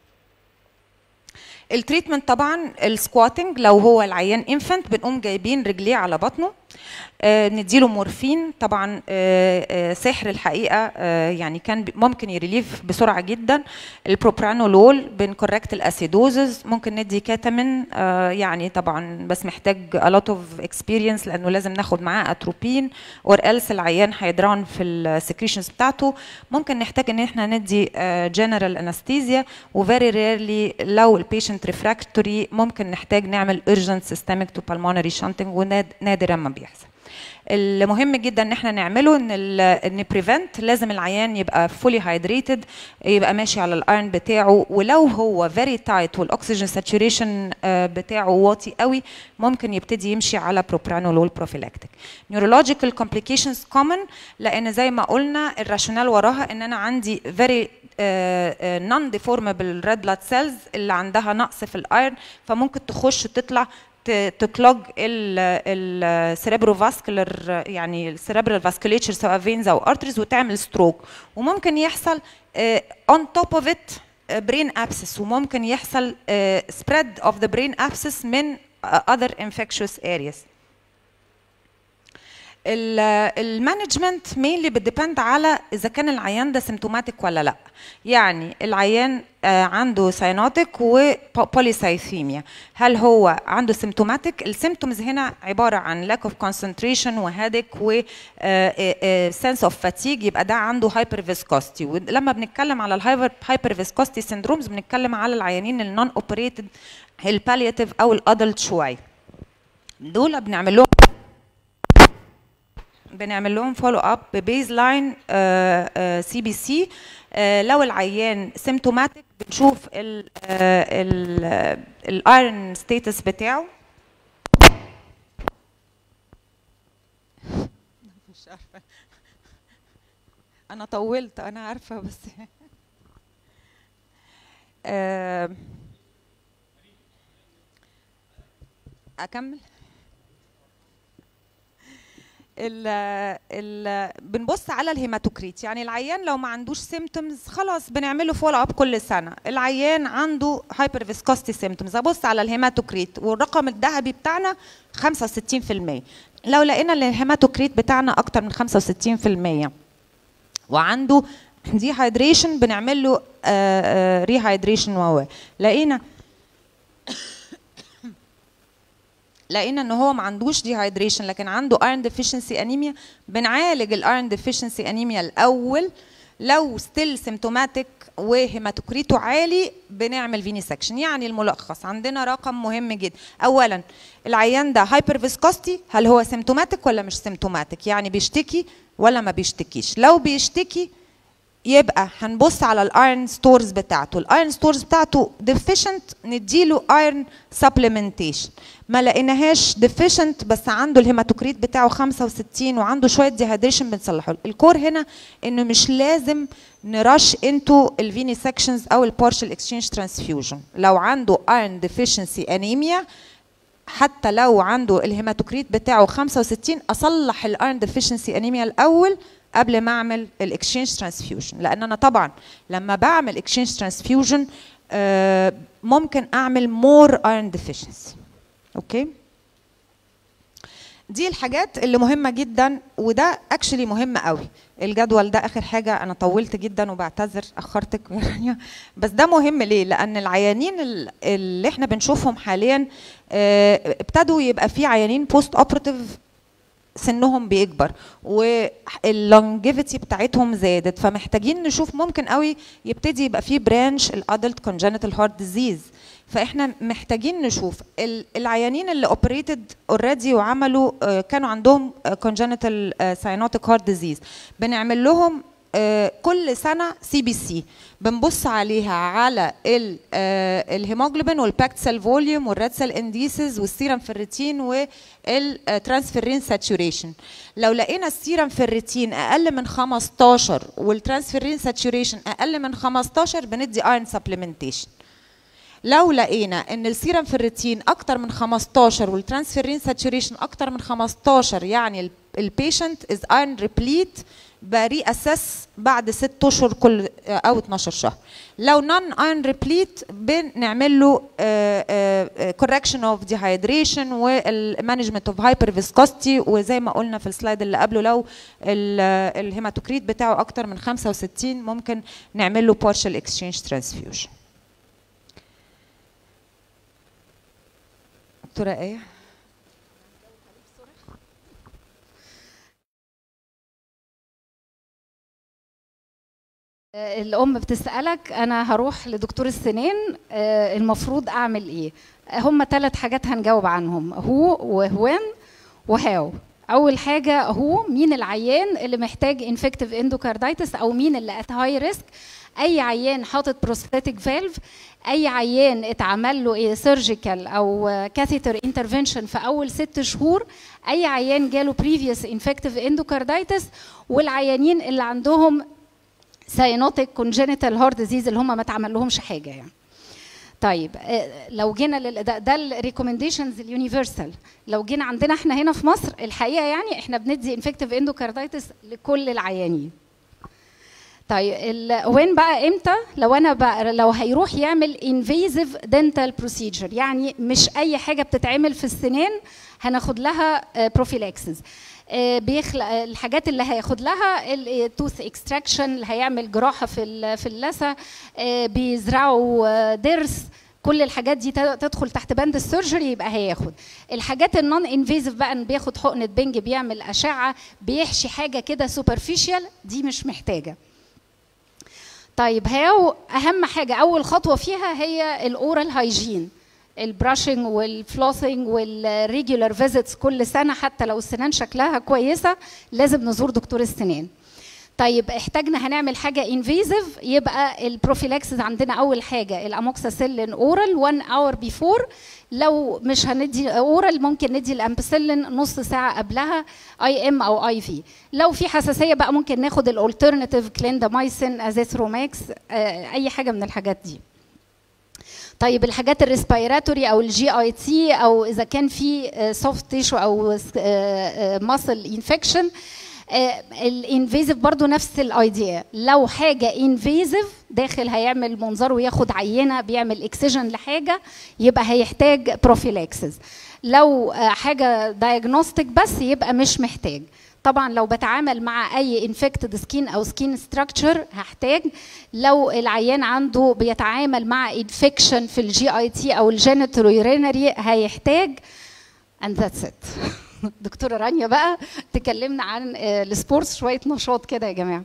التريتمنت طبعا السكواتنج، لو هو العيان انفنت بنقوم جايبين رجليه على بطنه، آه نديله مورفين طبعا. آه آه سحر الحقيقه آه يعني كان ممكن يريليف بسرعه جدا. البروبرانولول بنكوركت الاسيدوزز، ممكن ندي كاتامين آه يعني طبعا بس محتاج a lot of experience لانه لازم ناخد معاه اتروبين اور else العيان هيدران في السكريشنز بتاعته. ممكن نحتاج ان احنا ندي جنرال انستيزيا، وفيري ريرلي لو البيشنت ريفراكتوري ممكن نحتاج نعمل urgent systemic to pulmonary shunting، ونادرا ما بيحصل. المهم جدا ان احنا نعمله ان ان بريفنت، لازم العيان يبقى فولي هايدريتد، يبقى ماشي على الايرن بتاعه، ولو هو فيري تايت والاكسجين ساتوريشن بتاعه واطي قوي ممكن يبتدي يمشي على بروبرانولول بروفيلاكتيك. نيورولوجيكال كومبليكيشنز كومن، لان زي ما قلنا الراشونال وراها ان انا عندي فيري نون ديفورمبل ريد بلاد سيلز اللي عندها نقص في الايرن، فممكن تخش تطلع تكلوج السيريبرو فاسكولار يعني السيريبرال فاسكوليتشر سواء فينز او ارتريز وتعمل ستروك، وممكن يحصل اون توب اوف ات برين ابسس، وممكن يحصل سبريد اوف ذا برين ابسس من other infectious areas. المانجمنت مينلي بتديبند على اذا كان العيان ده سيمتوماتيك ولا لا. يعني العيان عنده ساينوتيك وبوليسايثيميا، هل هو عنده سيمتوماتيك؟ السيمتومز هنا عباره عن lack of concentration وهادك و sense of fatigue، يبقى ده عنده هايبر فيسكوستي. ولما بنتكلم على الهايبر هايبر فيسكوستي سيندرومز بنتكلم على العيانين النون اوبريتد البالياتيف او الادلت شويه، دول بنعمل لهم بنعمل لهم فولو اب ببيز لاين سي بي سي. لو العيان سيمتوماتيك بنشوف الايرون ستاتس بتاعه. مش عارفه انا طولت، انا عارفه بس اكمل. ال ال بنبص على الهيماتوكريت، يعني العيان لو ما عندوش سيمتومز خلاص بنعمله فولو اب كل سنه. العيان عنده هايبر فيسكوستي سيمتومز، ابص على الهيماتوكريت والرقم الذهبي بتاعنا خمسة وستين في المية. لو لقينا ان الهيماتوكريت بتاعنا اكتر من خمسة وستين في المية وعنده دي هايدريشن بنعمل له ري هايدريشن. و لقينا لقينا ان هو ما عندوش دي هايدريشن لكن عنده ايرون ديفيشنسي انيميا، بنعالج الايرون ديفيشنسي انيميا الاول. لو ستيل سيمتوماتيك وهيماتوكريته عالي بنعمل فيني سكشن. يعني الملخص عندنا رقم مهم جدا. اولا العيان ده هايبر فيسكوستي، هل هو سيمتوماتيك ولا مش سيمتوماتيك؟ يعني بيشتكي ولا ما بيشتكيش؟ لو بيشتكي يبقى هنبص على الايرون ستورز بتاعته. الايرون ستورز بتاعته ديفيشنت نديله ايرون سبلمنتيشن. ما لقيناهاش ديفيشنت بس عنده الهيماتوكريت بتاعه خمسة وستين وعنده شويه ديهايدريشن بنصلحه له. الكور هنا انه مش لازم نرش انتو الفيني سكشنز او البارشل اكسشينج ترانسفيوجن. لو عنده ايرون ديفيشنسي انيميا حتى لو عنده الهيماتوكريت بتاعه خمسة وستين اصلح الايرون ديفيشنسي انيميا الاول قبل ما اعمل الاكسشينج ترانسفيوجن. لان انا طبعا لما بعمل اكسشينج ترانسفيوجن ممكن اعمل مور ايرون ديفيشنسي. اوكي، دي الحاجات اللي مهمه جدا، وده اكشلي مهم قوي. الجدول ده اخر حاجه، انا طولت جدا وبعتذر اخرتك بس ده مهم ليه؟ لان العيانين اللي احنا بنشوفهم حاليا ابتدوا يبقى في عيانين بوست اوبراتيف سنهم بيكبر واللونجيفيتي بتاعتهم زادت، فمحتاجين نشوف ممكن قوي يبتدي يبقى فيه برانش الادلت كونجنتال هارت ديزيز. فاحنا محتاجين نشوف العيانين اللي اوبريتد اوريدي وعملوا كانوا عندهم كونجنتال ساينوتيك هارت ديزيز، بنعمل لهم كل سنه سي بي سي بنبص عليها على الهيموجلوبين والباكت سيل فوليوم والريد سيل انديسز والسيرم فيريتين والترانسفيرين ساتوريشن. لو لقينا السيرم فيريتين اقل من خمستاشر والترانسفيرين ساتوريشن اقل من خمستاشر بندي ايرون سبلمنتيشن. لو لقينا ان السيرم فيريتين اكتر من خمستاشر والترانسفيرين ساتوريشن اكتر من خمستاشر يعني البيشنت از ايرون ريبليت، بري اسس بعد ست اشهر كل او اتناشر شهر. لو نون ايرون ريبليت بنعمل له كوركشن اوف ديهايدريشن والمانجمنت اوف هايبر فيسكوستي، وزي ما قلنا في السلايد اللي قبله لو الهيماتوكريت بتاعه اكتر من خمسة وستين ممكن نعمل له بارشل اكسشينج ترانسفيوجن. دكتوره ايه؟ الأم بتسألك أنا هروح لدكتور السنان المفروض أعمل إيه؟ هم ثلاث حاجات هنجاوب عنهم، هو وهوين وهاو. أول حاجة هو مين العيان اللي محتاج انفكتيف اندوكاردايتس أو مين اللي ات هاي ريسك. أي عيان حاطط بروستاتيك فالف، أي عيان اتعمل له إيه سيرجيكال أو كاثيتر انترفنشن في أول ست شهور، أي عيان جاله بريفيوس انفكتيف اندوكاردايتس، والعيانين اللي عندهم ساينوتيك كونجينيتال هارت ديزيز اللي هم ما اتعمل لهمش حاجه يعني. طيب لو جينا لل ده, ده الريكومنديشنز اليونيفرسال. لو جينا عندنا احنا هنا في مصر الحقيقه يعني احنا بندي انفكتيف اندوكاردايتس لكل العيانين. طيب وين بقى امتى؟ لو انا بقى لو هيروح يعمل انفيزيف دنتال بروسيجر، يعني مش اي حاجه بتتعمل في السنان هناخد لها بروفيلاكسز. بيخلق الحاجات اللي هياخد لها التوث اكستراكشن، اللي هيعمل جراحه في في اللثه، بيزرعوا ضرس، كل الحاجات دي تدخل تحت بند السيرجري يبقى هياخد. الحاجات النون انفيزيف بقى بياخد حقنه بنج، بيعمل اشعه، بيحشي حاجه كده سوبرفيشال، دي مش محتاجه. طيب هاو اهم حاجه اول خطوه فيها هي الاورال هايجين. البراشنج والفلوسنج والريجولار فيزيتس كل سنه، حتى لو السنان شكلها كويسه لازم نزور دكتور السنان. طيب احتاجنا هنعمل حاجه انفيزيف، يبقى البروفيلاكسز عندنا اول حاجه الاموكساسيلين اورال واحد اور بيفور. لو مش هندي اورال ممكن ندي الامبسيلين نص ساعه قبلها اي ام او اي في. لو في حساسيه بقى ممكن ناخد الالترناتيف كليندامايسين، ازيثروماكس، اي حاجه من الحاجات دي. طيب الحاجات الريسبيراتوري او الجي اي تي، او اذا كان في سوفت تيشو او ماسل انفكشن، الانفيزيف برضو نفس الايديا. لو حاجه انفيزيف داخل هيعمل منظار وياخد عينه بيعمل اكسجن لحاجه، يبقى هيحتاج بروفيلاكسس. لو حاجه دايجنوستيك بس يبقى مش محتاج. طبعا لو بتعامل مع اي انفكتد سكين او سكين ستراكشر هحتاج. لو العيان عنده بيتعامل مع انفكشن في الجي اي تي او الجينيتال يورينري هيحتاج. and that's it. دكتوره رانيا بقى تكلمنا عن السبورتس، شويه نشاط كده يا جماعه.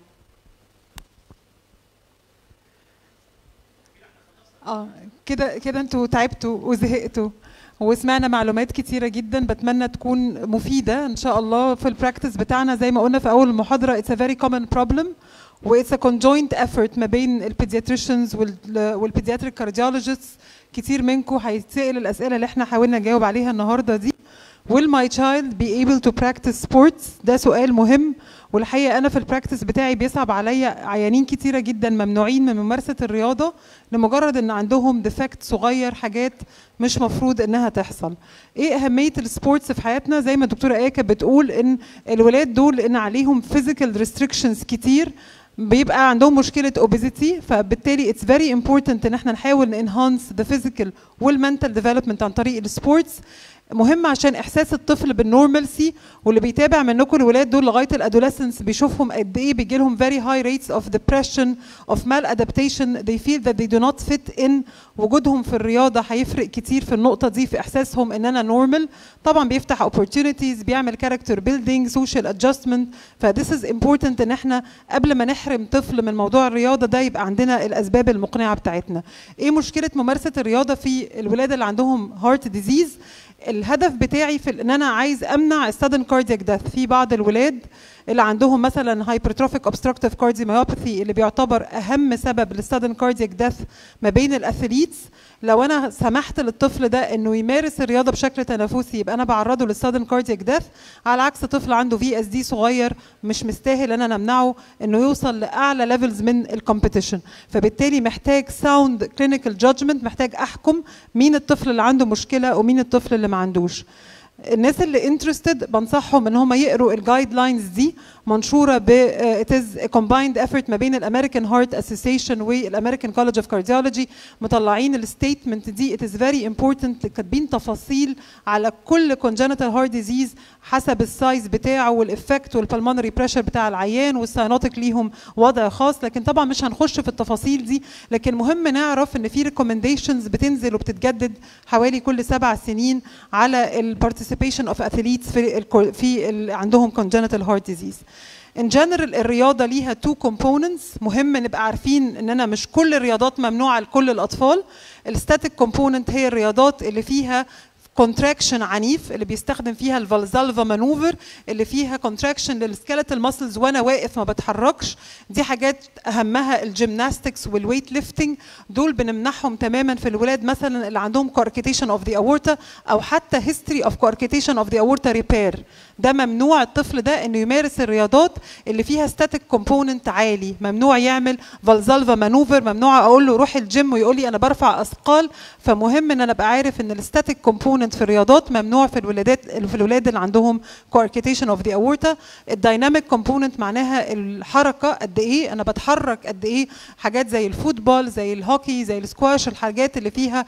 اه كده كده انتوا تعبتوا وزهقتوا وسمعنا معلومات كتيره جدا، بتمنى تكون مفيده ان شاء الله في البراكتس بتاعنا. زي ما قلنا في اول المحاضره it's a very common problem و it's a conjoint effort ما بين البيدياتريشنز والبيدياتريك كارديولوجيستس. كتير منكم هيتسال الاسئله اللي احنا حاولنا نجاوب عليها النهارده دي. Will my child be able to practice sports؟ ده سؤال مهم، والحقيقه انا في البراكتس بتاعي بيصعب عليا عيانين كتيره جدا ممنوعين من ممارسه الرياضه لمجرد ان عندهم ديفكت صغير، حاجات مش مفروض انها تحصل. ايه اهميه السبورتس في حياتنا؟ زي ما الدكتوره ايه كانت بتقول ان الولاد دول لان عليهم physical restrictions كتير بيبقى عندهم مشكله اوبيزيتي، فبالتالي it's very important ان احنا نحاول انهانس the physical والمنتال ديفلوبمنت عن طريق السبورتس. مهم عشان احساس الطفل بالنورمالسي، واللي بيتابع منكم الولاد دول لغايه الادوليسنس بيشوفهم قد ايه بيجي لهم very high rates of depression of maladaptation. they feel that they do not fit in. وجودهم في الرياضه هيفرق كتير في النقطه دي، في احساسهم ان انا نورمال. طبعا بيفتح opportunities، بيعمل character building، social adjustment. ف this is important ان احنا قبل ما نحرم طفل من موضوع الرياضه ده يبقى عندنا الاسباب المقنعه بتاعتنا. ايه مشكله ممارسه الرياضه في الولاد اللي عندهم heart disease؟ الهدف بتاعي في ان انا عايز امنع السادن كاردياك ديث. في بعض الولاد اللي عندهم مثلا هايبرتروفيك اوبستراكتيف كارديوميوباثي اللي بيعتبر اهم سبب للسادن كاردياك ديث ما بين الاثليتس. لو انا سمحت للطفل ده انه يمارس الرياضه بشكل تنافسي يبقى انا بعرضه للسادن كاردياك ديث، على عكس طفل عنده في اس دي صغير مش مستاهل ان انا امنعه انه يوصل لاعلى ليفلز من الكومبيتيشن. فبالتالي محتاج ساوند كلينيكال جادجمنت، محتاج احكم مين الطفل اللي عنده مشكله ومين الطفل اللي ما عندوش. الناس اللي انترستد بنصحهم ان هم يقروا الجايد لاينز دي، منشوره ب it is a combined effort ما بين الامريكان هارت اسوسيشن والامريكان كولج اوف كارديولوجي، مطلعين الستيتمنت دي. it is very important، كاتبين تفاصيل على كل congenital heart disease حسب السايز بتاعه والافكت والبلمونري بريشر بتاع العيان والساينوتيك ليهم وضع خاص. لكن طبعا مش هنخش في التفاصيل دي، لكن مهم نعرف ان في ريكومنديشنز بتنزل وبتتجدد حوالي كل سبع سنين على البارتيسيبيشن اوف اثليتس في في ال عندهم congenital heart disease. In general الرياضة ليها two components، مهم نبقى عارفين اننا مش كل الرياضات ممنوعة لكل الاطفال. الستاتيك كومبوننت هي الرياضات اللي فيها كونتراكشن عنيف، اللي بيستخدم فيها الفالزالفا مانوفر، اللي فيها كونتراكشن للسكيلتال ماسلز وانا واقف ما بتحركش. دي حاجات اهمها الجيمناستكس والويت ليفتنج، دول بنمنحهم تماما في الولاد مثلا اللي عندهم كواركيتيشن اوف ذا اورتا او حتى هيستوري اوف كواركيتيشن اوف ذا اورتا ريبير. ده ممنوع الطفل ده انه يمارس الرياضات اللي فيها ستاتيك كومبوننت عالي، ممنوع يعمل فالزالفا مانوفر، ممنوع اقول له روح الجيم ويقول لي انا برفع اثقال. فمهم ان انا ابقى عارف ان الستاتيك كومبوننت في الرياضات ممنوع في الولادات في الولاد اللي عندهم كواركيتيشن اوف ذا اورتا. الدايناميك كومبوننت معناها الحركه قد ايه، انا بتحرك قد ايه، حاجات زي الفوتبول زي الهوكي زي السكواش، الحاجات اللي فيها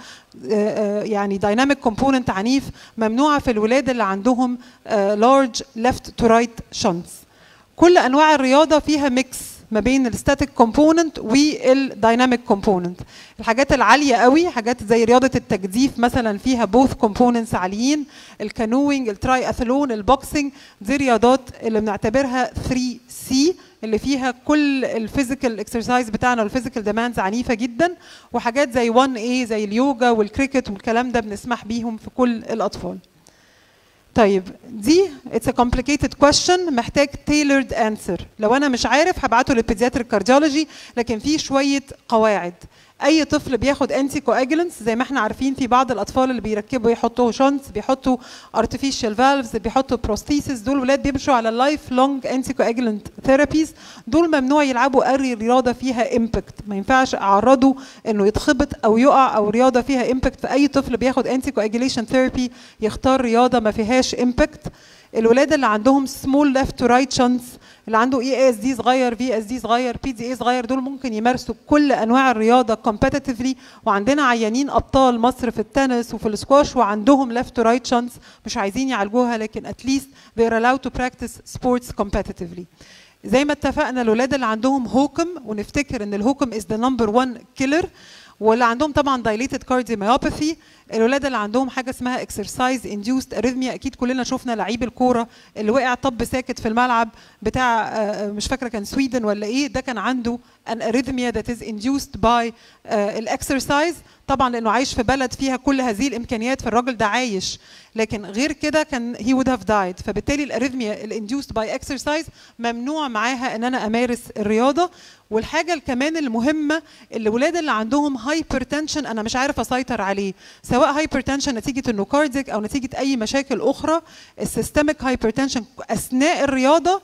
يعني دايناميك كومبوننت عنيف ممنوعه في الولاد اللي عندهم لارج ليفت تو رايت شنتس. كل انواع الرياضه فيها ميكس ما بين الستاتيك كومبوننت والدايناميك كومبوننت. الحاجات العاليه قوي حاجات زي رياضه التجديف مثلا فيها بوث كومبوننتس عاليين، الكانوينج، التراي اثلون، البوكسنج، دي رياضات اللي بنعتبرها ثري سي اللي فيها كل الفيزيكال اكسرسايز بتاعنا والفيزيكال ديماندز عنيفه جدا، وحاجات زي ون اي زي اليوجا والكريكت والكلام ده بنسمح بيهم في كل الاطفال. طيب دي it's a complicated question محتاج tailored answer. لو انا مش عارف هبعته للبيدياتريك كارديولوجي، لكن في شويه قواعد. اي طفل بياخد انتي كواجلنتس زي ما احنا عارفين في بعض الاطفال اللي بيركبوا يحطوا شنطس، بيحطوا artificial valves، بيحطوا بروستيسيس، دول ولاد بيمشوا على لايف لونج انتي كواجلنت ثيرابيز، دول ممنوع يلعبوا اي رياضه فيها امباكت، ما ينفعش اعرضه انه يتخبط او يقع او رياضه فيها امباكت. فاي طفل بياخد انتي كواجيليشن ثيرابي يختار رياضه ما فيهاش امباكت. الولاد اللي عندهم سمول ليفت تو رايت شانس، اللي عنده اي اس دي صغير، في اس دي صغير، بي دي اي صغير، دول ممكن يمارسوا كل انواع الرياضه كومبيتيتيفلي. وعندنا عيانين ابطال مصر في التنس وفي السكواش وعندهم ليفت تو رايت شانس مش عايزين يعالجوها، لكن اتليست they are allowed to practice sports competitively. زي ما اتفقنا الولاد اللي عندهم هوكم، ونفتكر ان الهوكم is the number one killer، واللي عندهم طبعا dilated cardiomyopathy، الولاد اللي عندهم حاجه اسمها exercise induced arrhythmia. اكيد كلنا شفنا لعيب الكوره اللي وقع طب ساكت في الملعب بتاع مش فاكره كان سويدن ولا ايه، ده كان عنده an arrhythmia that is induced by الاكسرسايز، طبعا لانه عايش في بلد فيها كل هذه الامكانيات فالراجل ده عايش، لكن غير كده كان he would have died. فبالتالي الاريثميا الانديوست باي اكسرسايز ممنوع معاها ان انا امارس الرياضه. والحاجه كمان المهمه الولاد اللي عندهم هايبرتنشن انا مش عارف اسيطر عليه، سواء هايبرتنشن نتيجه انه كارديك او نتيجه اي مشاكل اخرى، السيستميك هايبرتنشن اثناء الرياضه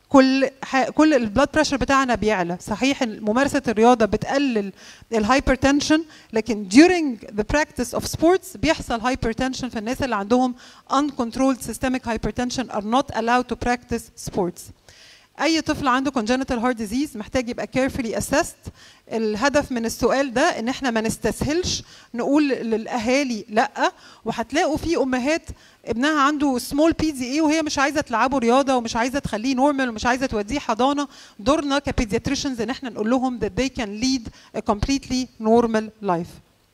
كل كل البلاد بريشر بتاعنا بيعلى. صحيح ممارسه الرياضه بتقلل الهايبرتنشن، لكن during the practice of sports بيحصل hypertension، فالناس اللي عندهم uncontrolled systemic hypertension are not allowed to practice sports. اي طفل عنده congenital heart disease محتاج يبقى carefully assessed. الهدف من السؤال ده ان احنا ما نستسهلش نقول للاهالي لا، وهتلاقوا في امهات ابنها عنده سمول بي دي اي وهي مش عايزه تلعبه رياضه ومش عايزه تخليه نورمال ومش عايزه توديه حضانه. دورنا كبيدياتريشنز ان احنا نقول لهم that they can lead a completely normal life.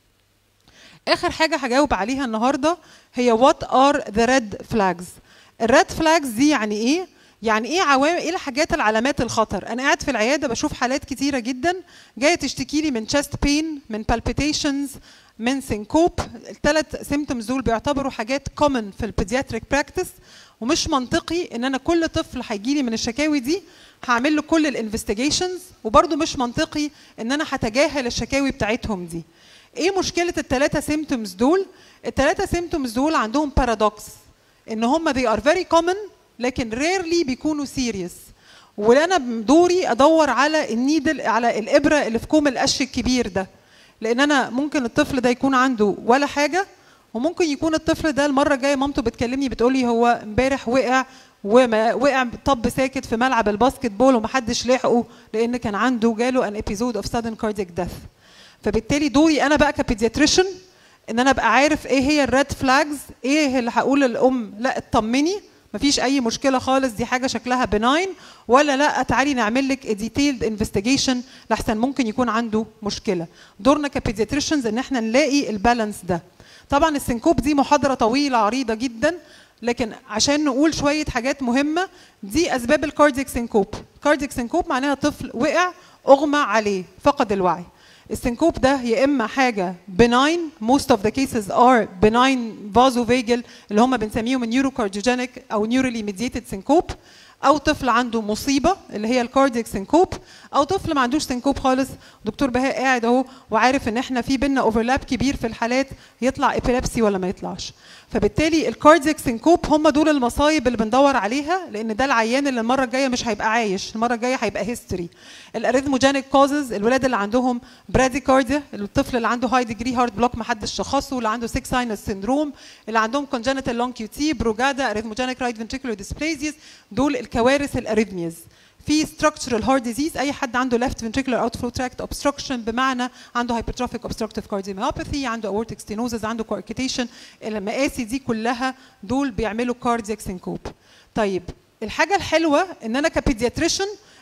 اخر حاجه هجاوب عليها النهارده هي what are the red flags. الريد فلاجز دي يعني ايه؟ يعني ايه عوامل، ايه الحاجات العلامات الخطر؟ انا قاعد في العياده بشوف حالات كتيره جدا جايه تشتكي لي من chest pain، من palpitations، من سينكوب. الثلاث سيمتومز دول بيعتبروا حاجات common في البيدياتريك براكتس، ومش منطقي ان انا كل طفل هيجي لي من الشكاوي دي هعمل له كل الانفستيجيشنز، وبرده مش منطقي ان انا هتجاهل الشكاوي بتاعتهم دي. ايه مشكله الثلاثه سيمتومز دول؟ الثلاثه سيمتومز دول عندهم بارادوكس ان هم they are very common لكن rarely بيكونوا سيريس. وانا دوري ادور على النيدل، على الابره اللي في كوم القش الكبير ده، لان انا ممكن الطفل ده يكون عنده ولا حاجه، وممكن يكون الطفل ده المره الجايه مامته بتكلمني بتقول لي هو امبارح وقع وما وقع طب ساكت في ملعب الباسكت بول ومحدش لحقه لان كان عنده جاله ان ابيزود اوف sudden cardiac death. فبالتالي دوري انا بقى كبيدياتريشن ان انا ابقى عارف ايه هي الريد فلاجز، ايه اللي هقول للام لا اطمني مفيش اي مشكله خالص، دي حاجه شكلها بناين، ولا لا تعالي نعمل لك ديتيلد انفستيجيشن لحسن ممكن يكون عنده مشكله. دورنا كبيدياتريشنز ان احنا نلاقي البالانس ده. طبعا السنكوب دي محاضره طويله عريضه جدا، لكن عشان نقول شويه حاجات مهمه. دي اسباب الكاردياك سنكوب. كاردياك سنكوب معناها طفل وقع اغمى عليه فقد الوعي. السنكوب ده يا اما حاجه benign، most of the cases are benign vasovagal اللي هم بنسميهم neurocardiogenic او neurally mediated syncope، او طفل عنده مصيبه اللي هي الكاردياك سنكوب، او طفل ما عندوش سنكوب خالص. دكتور بهاء قاعد اهو وعارف ان احنا في بينا اوفرلاب كبير في الحالات، يطلع ايبيلابسي ولا ما يطلعش. فبالتالي الكاردياك سنكوب هم دول المصايب اللي بندور عليها، لان ده العيان اللي المره الجايه مش هيبقى عايش، المره الجايه هيبقى هيستوري. الاريثموجينيك كوزز الولاد اللي عندهم براديكارديا، الطفل اللي عنده هاي ديجري هارت بلوك ما حدش شخصه، اللي عنده سيك ساينس سيندروم، اللي عندهم كونجنتال لونج كيو تي، بروجادا، اريثموجينيك رايت فنتريكولار ديسبليزيس، دول الكوارث الاريثميز. في structural heart disease اي حد عنده left ventricular outflow tract obstruction بمعنى عنده hypertrophic obstructive cardiomyopathy، عنده aortic stenosis، عنده coarctation، المقاسي دي كلها دول بيعملوا cardiac syncope. طيب الحاجه الحلوه ان انا كبيدياتريشن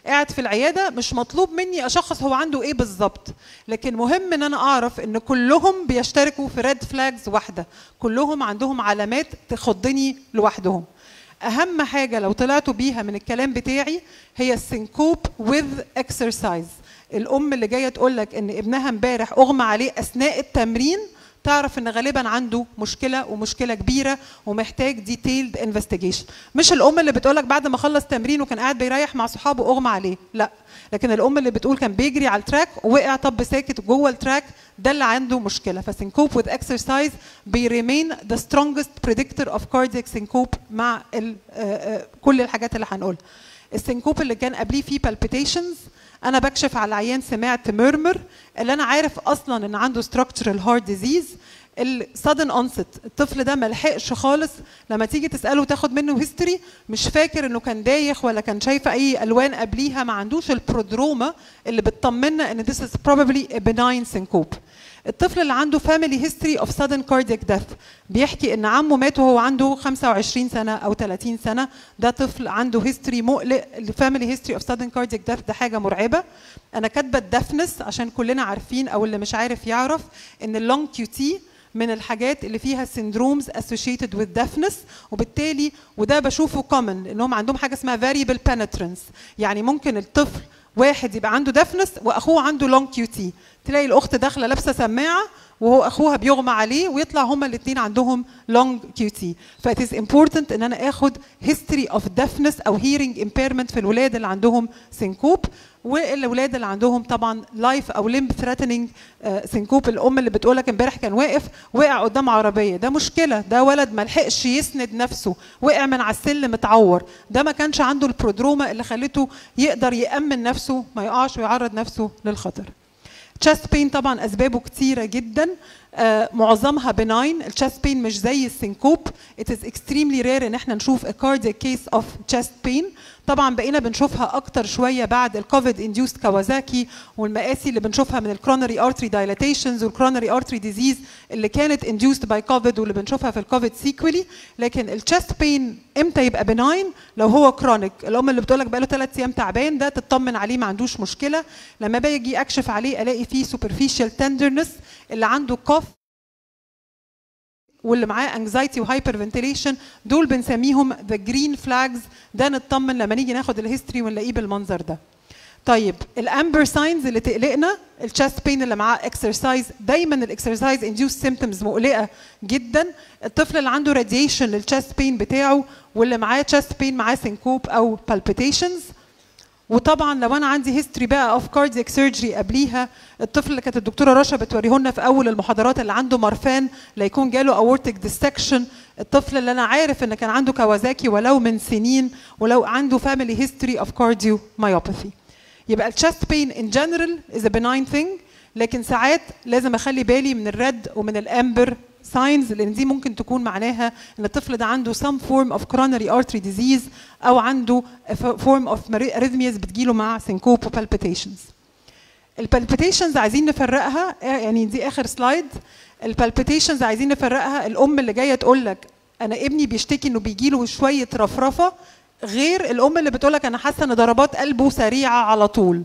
قاعد في العياده مش مطلوب مني اشخص هو عنده ايه بالظبط، لكن مهم ان انا اعرف ان كلهم بيشتركوا في ريد فلاجز واحده، كلهم عندهم علامات تخضني لوحدهم. اهم حاجه لو طلعتوا بيها من الكلام بتاعي هي السينكوب with exercise. الام اللي جايه تقول لك ان ابنها امبارح اغمى عليه اثناء التمرين تعرف ان غالبا عنده مشكله ومشكله كبيره ومحتاج ديتيلد انفستيجيشن. مش الام اللي بتقول لك بعد ما خلص تمرين وكان قاعد بيريح مع صحابه اغمى عليه، لا، لكن الام اللي بتقول كان بيجري على التراك ووقع طب ساكت جوه التراك، ده اللي عنده مشكله. فسينكوب with exercise بيريمين the strongest predictor of cardiac syncope مع كل الحاجات اللي هنقولها. السينكوب اللي كان قبليه فيه palpitations، انا بكشف على العيان سمعت ميرمر اللي انا عارف اصلا ان عنده structural heart disease. السادن اونست الطفل ده ما لحقش خالص، لما تيجي تساله وتاخد منه هيستوري مش فاكر انه كان دايخ ولا كان شايف اي الوان قبليها، ما عندوش البرودروما اللي بتطمنا ان this is probably a benign syncope. الطفل اللي عنده family history of sudden cardiac death بيحكي ان عمه مات وهو عنده خمسة وعشرين سنه او ثلاثين سنه، ده طفل عنده history مقلق. family history of sudden cardiac death ده حاجه مرعبه. انا كاتبه الدفنس عشان كلنا عارفين او اللي مش عارف يعرف ان اللونج كيو تي من الحاجات اللي فيها syndromes associated with deafness، وبالتالي وده بشوفه common انهم عندهم حاجه اسمها variable penetrance، يعني ممكن الطفل واحد يبقى عنده دفنس واخوه عنده لونج كيو تي، تلاقي الاخت داخله لابسه سماعه وهو اخوها بيغمى عليه ويطلع هما الاثنين عندهم لونج كيو تي. فات از امبورتنت ان انا اخد هيستوري اوف دفنس او هيرنج امبيرمنت في الولاد اللي عندهم سينكوب، والولاد اللي عندهم طبعا لايف او ليمب ثريتنينج سينكوب. الام اللي بتقول لك امبارح كان واقف وقع قدام عربيه، ده مشكله، ده ولد ما لحقش يسند نفسه، وقع من على السلم اتعور، ده ما كانش عنده البرودروما اللي خلته يقدر يامن نفسه ما يقعش ويعرض نفسه للخطر. chest pain طبعا اسبابه كتيره جدا، آه معظمها benign. الchest pain مش زي السينكوب. it is extremely rare ان احنا نشوف a cardiac case of chest pain. طبعا بقينا بنشوفها اكتر شويه بعد الكوفيد انديوست كوازاكي والمقاسي اللي بنشوفها من الكرونري ارتري دايلاتيشنز والكرونري ارتري ديزيز اللي كانت انديوست باي كوفيد واللي بنشوفها في الكوفيد سيكولي. لكن الشست بين امتى يبقى بناين؟ لو هو كرونيك. الام اللي بتقول لك بقى له ثلاث ايام تعبان ده تطمن عليه ما عندوش مشكله. لما باجي اكشف عليه الاقي فيه سوبرفيشال تندرنس، اللي عنده كوف واللي معاه انكزايتي وهايبر فنتيليشن، دول بنسميهم ذا جرين فلاجز. ده نطمن لما نيجي ناخد الهيستوري ونلاقيه بالمنظر ده. طيب الامبر ساينز اللي تقلقنا، الشست بين اللي معاه اكسرسايز، دايما الاكسرسايز انديوس سيمبتومز مقلقه جدا. الطفل اللي عنده راديشن للشست بين بتاعه واللي معاه شست بين معاه سينكوب او بالبيتيشنز. وطبعا لو انا عندي هيستوري بقى اوف كاردياك سيرجري قبليها، الطفل اللي كانت الدكتوره رشا بتوريه لنا في اول المحاضرات اللي عنده مرفان لا يكون جاله اورتيك ديسكشن، الطفل اللي انا عارف ان كان عنده كوازاكي ولو من سنين، ولو عنده فاميلي هيستوري اوف كارديو مايوباثي. يبقى الشست بين ان جنرال از ا بناين ثينج، لكن ساعات لازم اخلي بالي من الريد ومن الامبر ساينز، لان دي ممكن تكون معناها ان الطفل ده عنده some form of coronary artery disease او عنده form of arrhythmias بتجيله مع syncope و palpitations. البالبيتيشنز عايزين نفرقها، يعني دي اخر سلايد. البالبيتيشنز عايزين نفرقها. الام اللي جايه تقول لك انا ابني بيشتكي انه بيجيله شويه رفرفه، غير الام اللي بتقول لك انا حاسه ان ضربات قلبه سريعه على طول.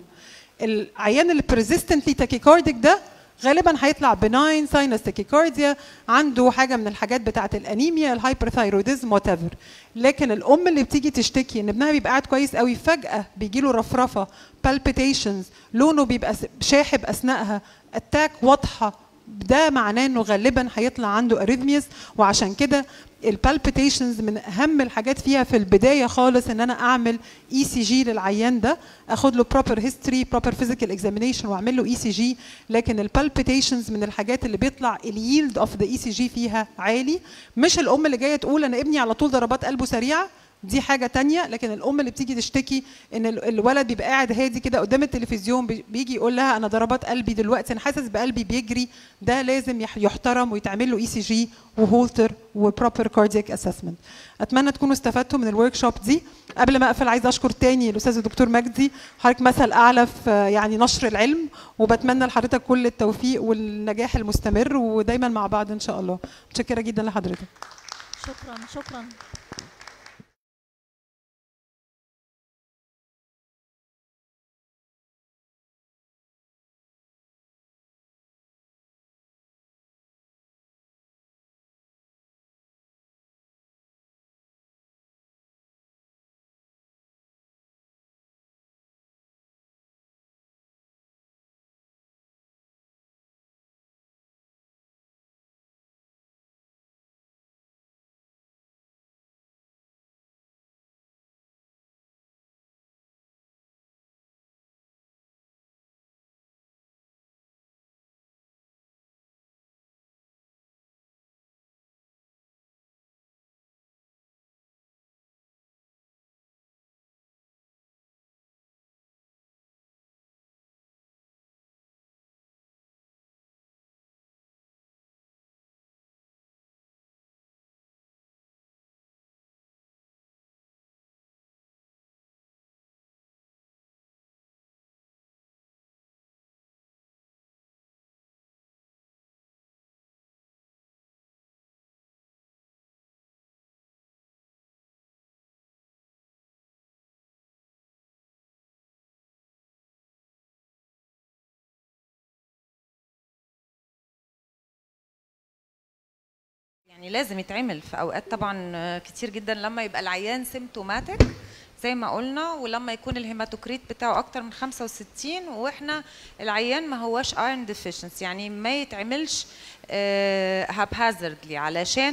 العيان اللي persistently tachycardic ده غالبا هيطلع بناين ساينس تاكيكارديا، عنده حاجه من الحاجات بتاعه الانيميا، الهايبرثايروديزم، وات ايفر. لكن الام اللي بتيجي تشتكي ان ابنها بيبقى قاعد كويس قوي فجاه بيجي له رفرفه، بالبيتيشنز، لونه بيبقى شاحب اثناءها، اتاك واضحه، ده معناه انه غالبا هيطلع عنده اريثمياز. وعشان كده البالبيتيشنز من اهم الحاجات فيها في البدايه خالص ان انا اعمل اي سي جي للعيان ده، اخد له بروبر هيستوري، بروبر فيزيكال اكزامينيشن واعمل له اي سي جي. لكن البالبيتيشنز من الحاجات اللي بيطلع اليلد اوف ذا اي سي جي فيها عالي. مش الام اللي جايه تقول انا ابني على طول ضربات قلبه سريعه، دي حاجه تانية. لكن الام اللي بتيجي تشتكي ان الولد بيبقى قاعد هادي كده قدام التلفزيون، بيجي يقول لها انا ضربات قلبي دلوقتي، انا حاسس بقلبي بيجري، ده لازم يحترم ويتعمل له اي سي جي وهولتر وبروبر كاردياك اسسمنت. اتمنى تكونوا استفدتوا من الورك شوب دي. قبل ما اقفل عايزه اشكر تاني الاستاذ الدكتور مجدي، حضرتك مثل اعلى في يعني نشر العلم، وبتمنى لحضرتك كل التوفيق والنجاح المستمر ودايما مع بعض ان شاء الله. متشكره جدا لحضرتك. شكرا شكرا. يعني لازم يتعمل في اوقات طبعا كتير جدا لما يبقى العيان سيمتوماتيك زي ما قلنا، ولما يكون الهيماتوكريت بتاعه اكتر من خمسة وستين واحنا العيان ما هواش ايرون ديفيشنسي، يعني ما يتعملش هابهازردلي علشان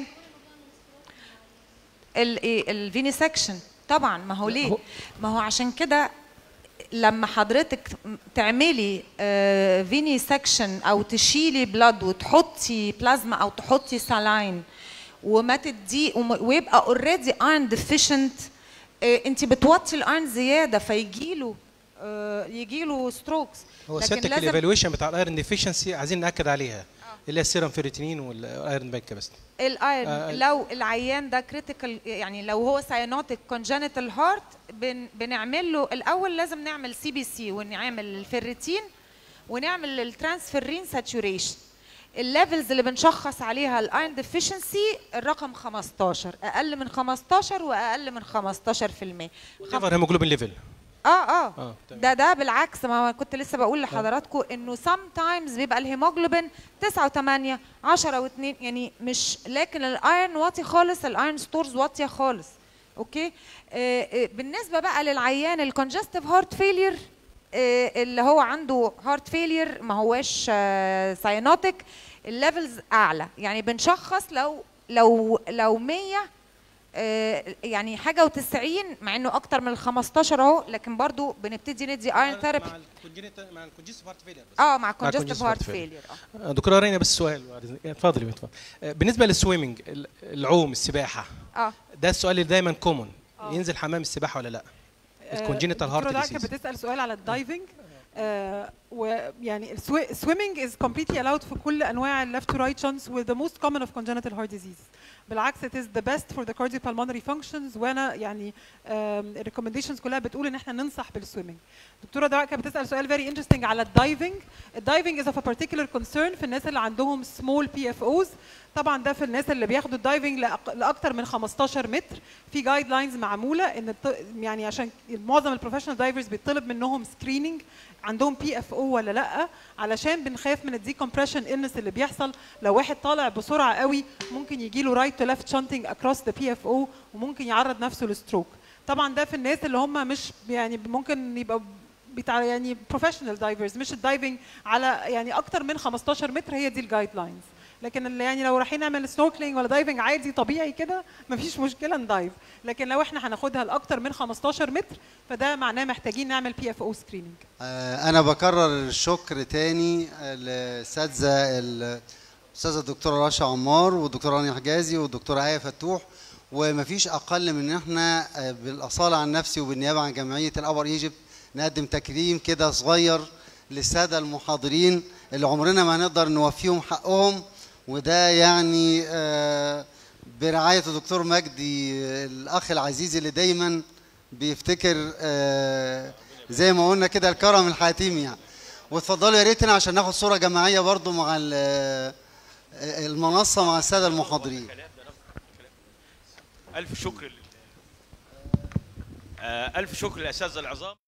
الفينيسكشن. طبعا ما هو ليه؟ ما هو عشان كده لما حضرتك تعملي فيني سكشن او تشيلي بلاد وتحطي بلازما او تحطي سالاين وما تدي ويبقى اوريدي ايرون ديفيشنت، انت بتوطي الايرون زياده فيجيله يجيله ستروكس. هو سيادتك الايفالويشن بتاع الايرون ديفيشنسي عايزين ناكد عليها اللي هي السيرم فيريتينين والايرون بانك بس. الايرون آه لو العيان ده كريتيكال، يعني لو هو ساينوتيك كونجنتال هارت بن بنعمل له الاول لازم نعمل سي بي سي ونعمل الفيريتين ونعمل الترانسفيرين ساتوريشن. الليفلز اللي بنشخص عليها الايرون ديفيشنسي الرقم خمستاشر، اقل من خمستاشر واقل من خمستاشر في المية. ليفر هيموجلوبين ليفل. اه اه, آه ده ده بالعكس، ما كنت لسه بقول لحضراتكم انه سام تايمز بيبقى الهيموجلوبين تسعة وثمانية عشرة واثنين، يعني مش، لكن الايرون واطي خالص، الايرون ستورز واطيه خالص. اوكي. آه آه بالنسبه بقى للعيان الكونجستيف هارت فيلير آه اللي هو عنده هارت فيلير ما هواش آه ساينوتيك، الليفلز اعلى، يعني بنشخص لو لو لو مية يعني حاجه وتسعين، مع انه اكتر من ال خمستاشر اهو، لكن برضو بنبتدي ندي ايرون ثيرابي مع مع الكونجستيف هارت فيلير. اه مع الكونجستيف هارت فيلير. اه دكتوره رينا بس سؤال، اتفضلي اتفضلي. بالنسبه للسويمنج، العوم، السباحه، اه ده السؤال اللي دايما كومون، ينزل حمام السباحه ولا لا؟ الكونجنتال هارت ديزيز. دكتوره بتسال سؤال على الدايفنج، آه ويعني السويمنج از كومبليتلي الاود في كل انواع الليفت تو رايت شانس with the most common of congenital heart disease. بالعكس it is the best for the cardiopulmonary functions، وانا يعني الريكومنديشنز كلها بتقول ان احنا ننصح بالسويمنج. دكتوره دعاء كانت بتسال سؤال very interesting على الدايفنج. الدايفنج is of a particular concern في الناس اللي عندهم small بي اف اوز. طبعا ده في الناس اللي بياخدوا الدايفنج لاكثر من خمستاشر متر، في جايد لاينز معموله ان يعني عشان معظم البروفيشنال دايفرز بيطلب منهم سكريننج عندهم بي اف او ولا لا، علشان بنخاف من الديكمبريشن النس اللي بيحصل لو واحد طالع بسرعه قوي، ممكن يجي له رايت تو ليفت شانتنج اكروس ذا بي اف او وممكن يعرض نفسه للستروك. طبعا ده في الناس اللي هم مش يعني ممكن يبقى بتاع يعني بروفيشنال دايفرز، مش الدايفنج على يعني اكتر من خمستاشر متر، هي دي الجايد لاينز. لكن اللي يعني لو رايحين نعمل سنوركلينج ولا دايفنج عادي طبيعي كده مفيش مشكله ندايف، لكن لو احنا هناخدها لاكتر من خمستاشر متر فده معناه محتاجين نعمل بي اف او سكريننج. آه انا بكرر الشكر تاني للاساتذه الاستاذه الدكتوره رشا عمار والدكتوره رانيا حجازي والدكتوره آية فتوح، ومفيش اقل من ان احنا بالاصاله عن نفسي وبالنيابه عن جمعيه الابر ايجيبت نقدم تكريم كده صغير للساده المحاضرين اللي عمرنا ما هنقدر نوفيهم حقهم، وده يعني برعاية الدكتور مجدي الأخ العزيز اللي دايما بيفتكر زي ما قلنا كده الكرم الحاتمي يعني. واتفضلوا يا ريتنا عشان ناخد صورة جماعية برضو مع المنصة مع السادة المحاضرين. ألف شكر ألف شكر للأساتذة العظام.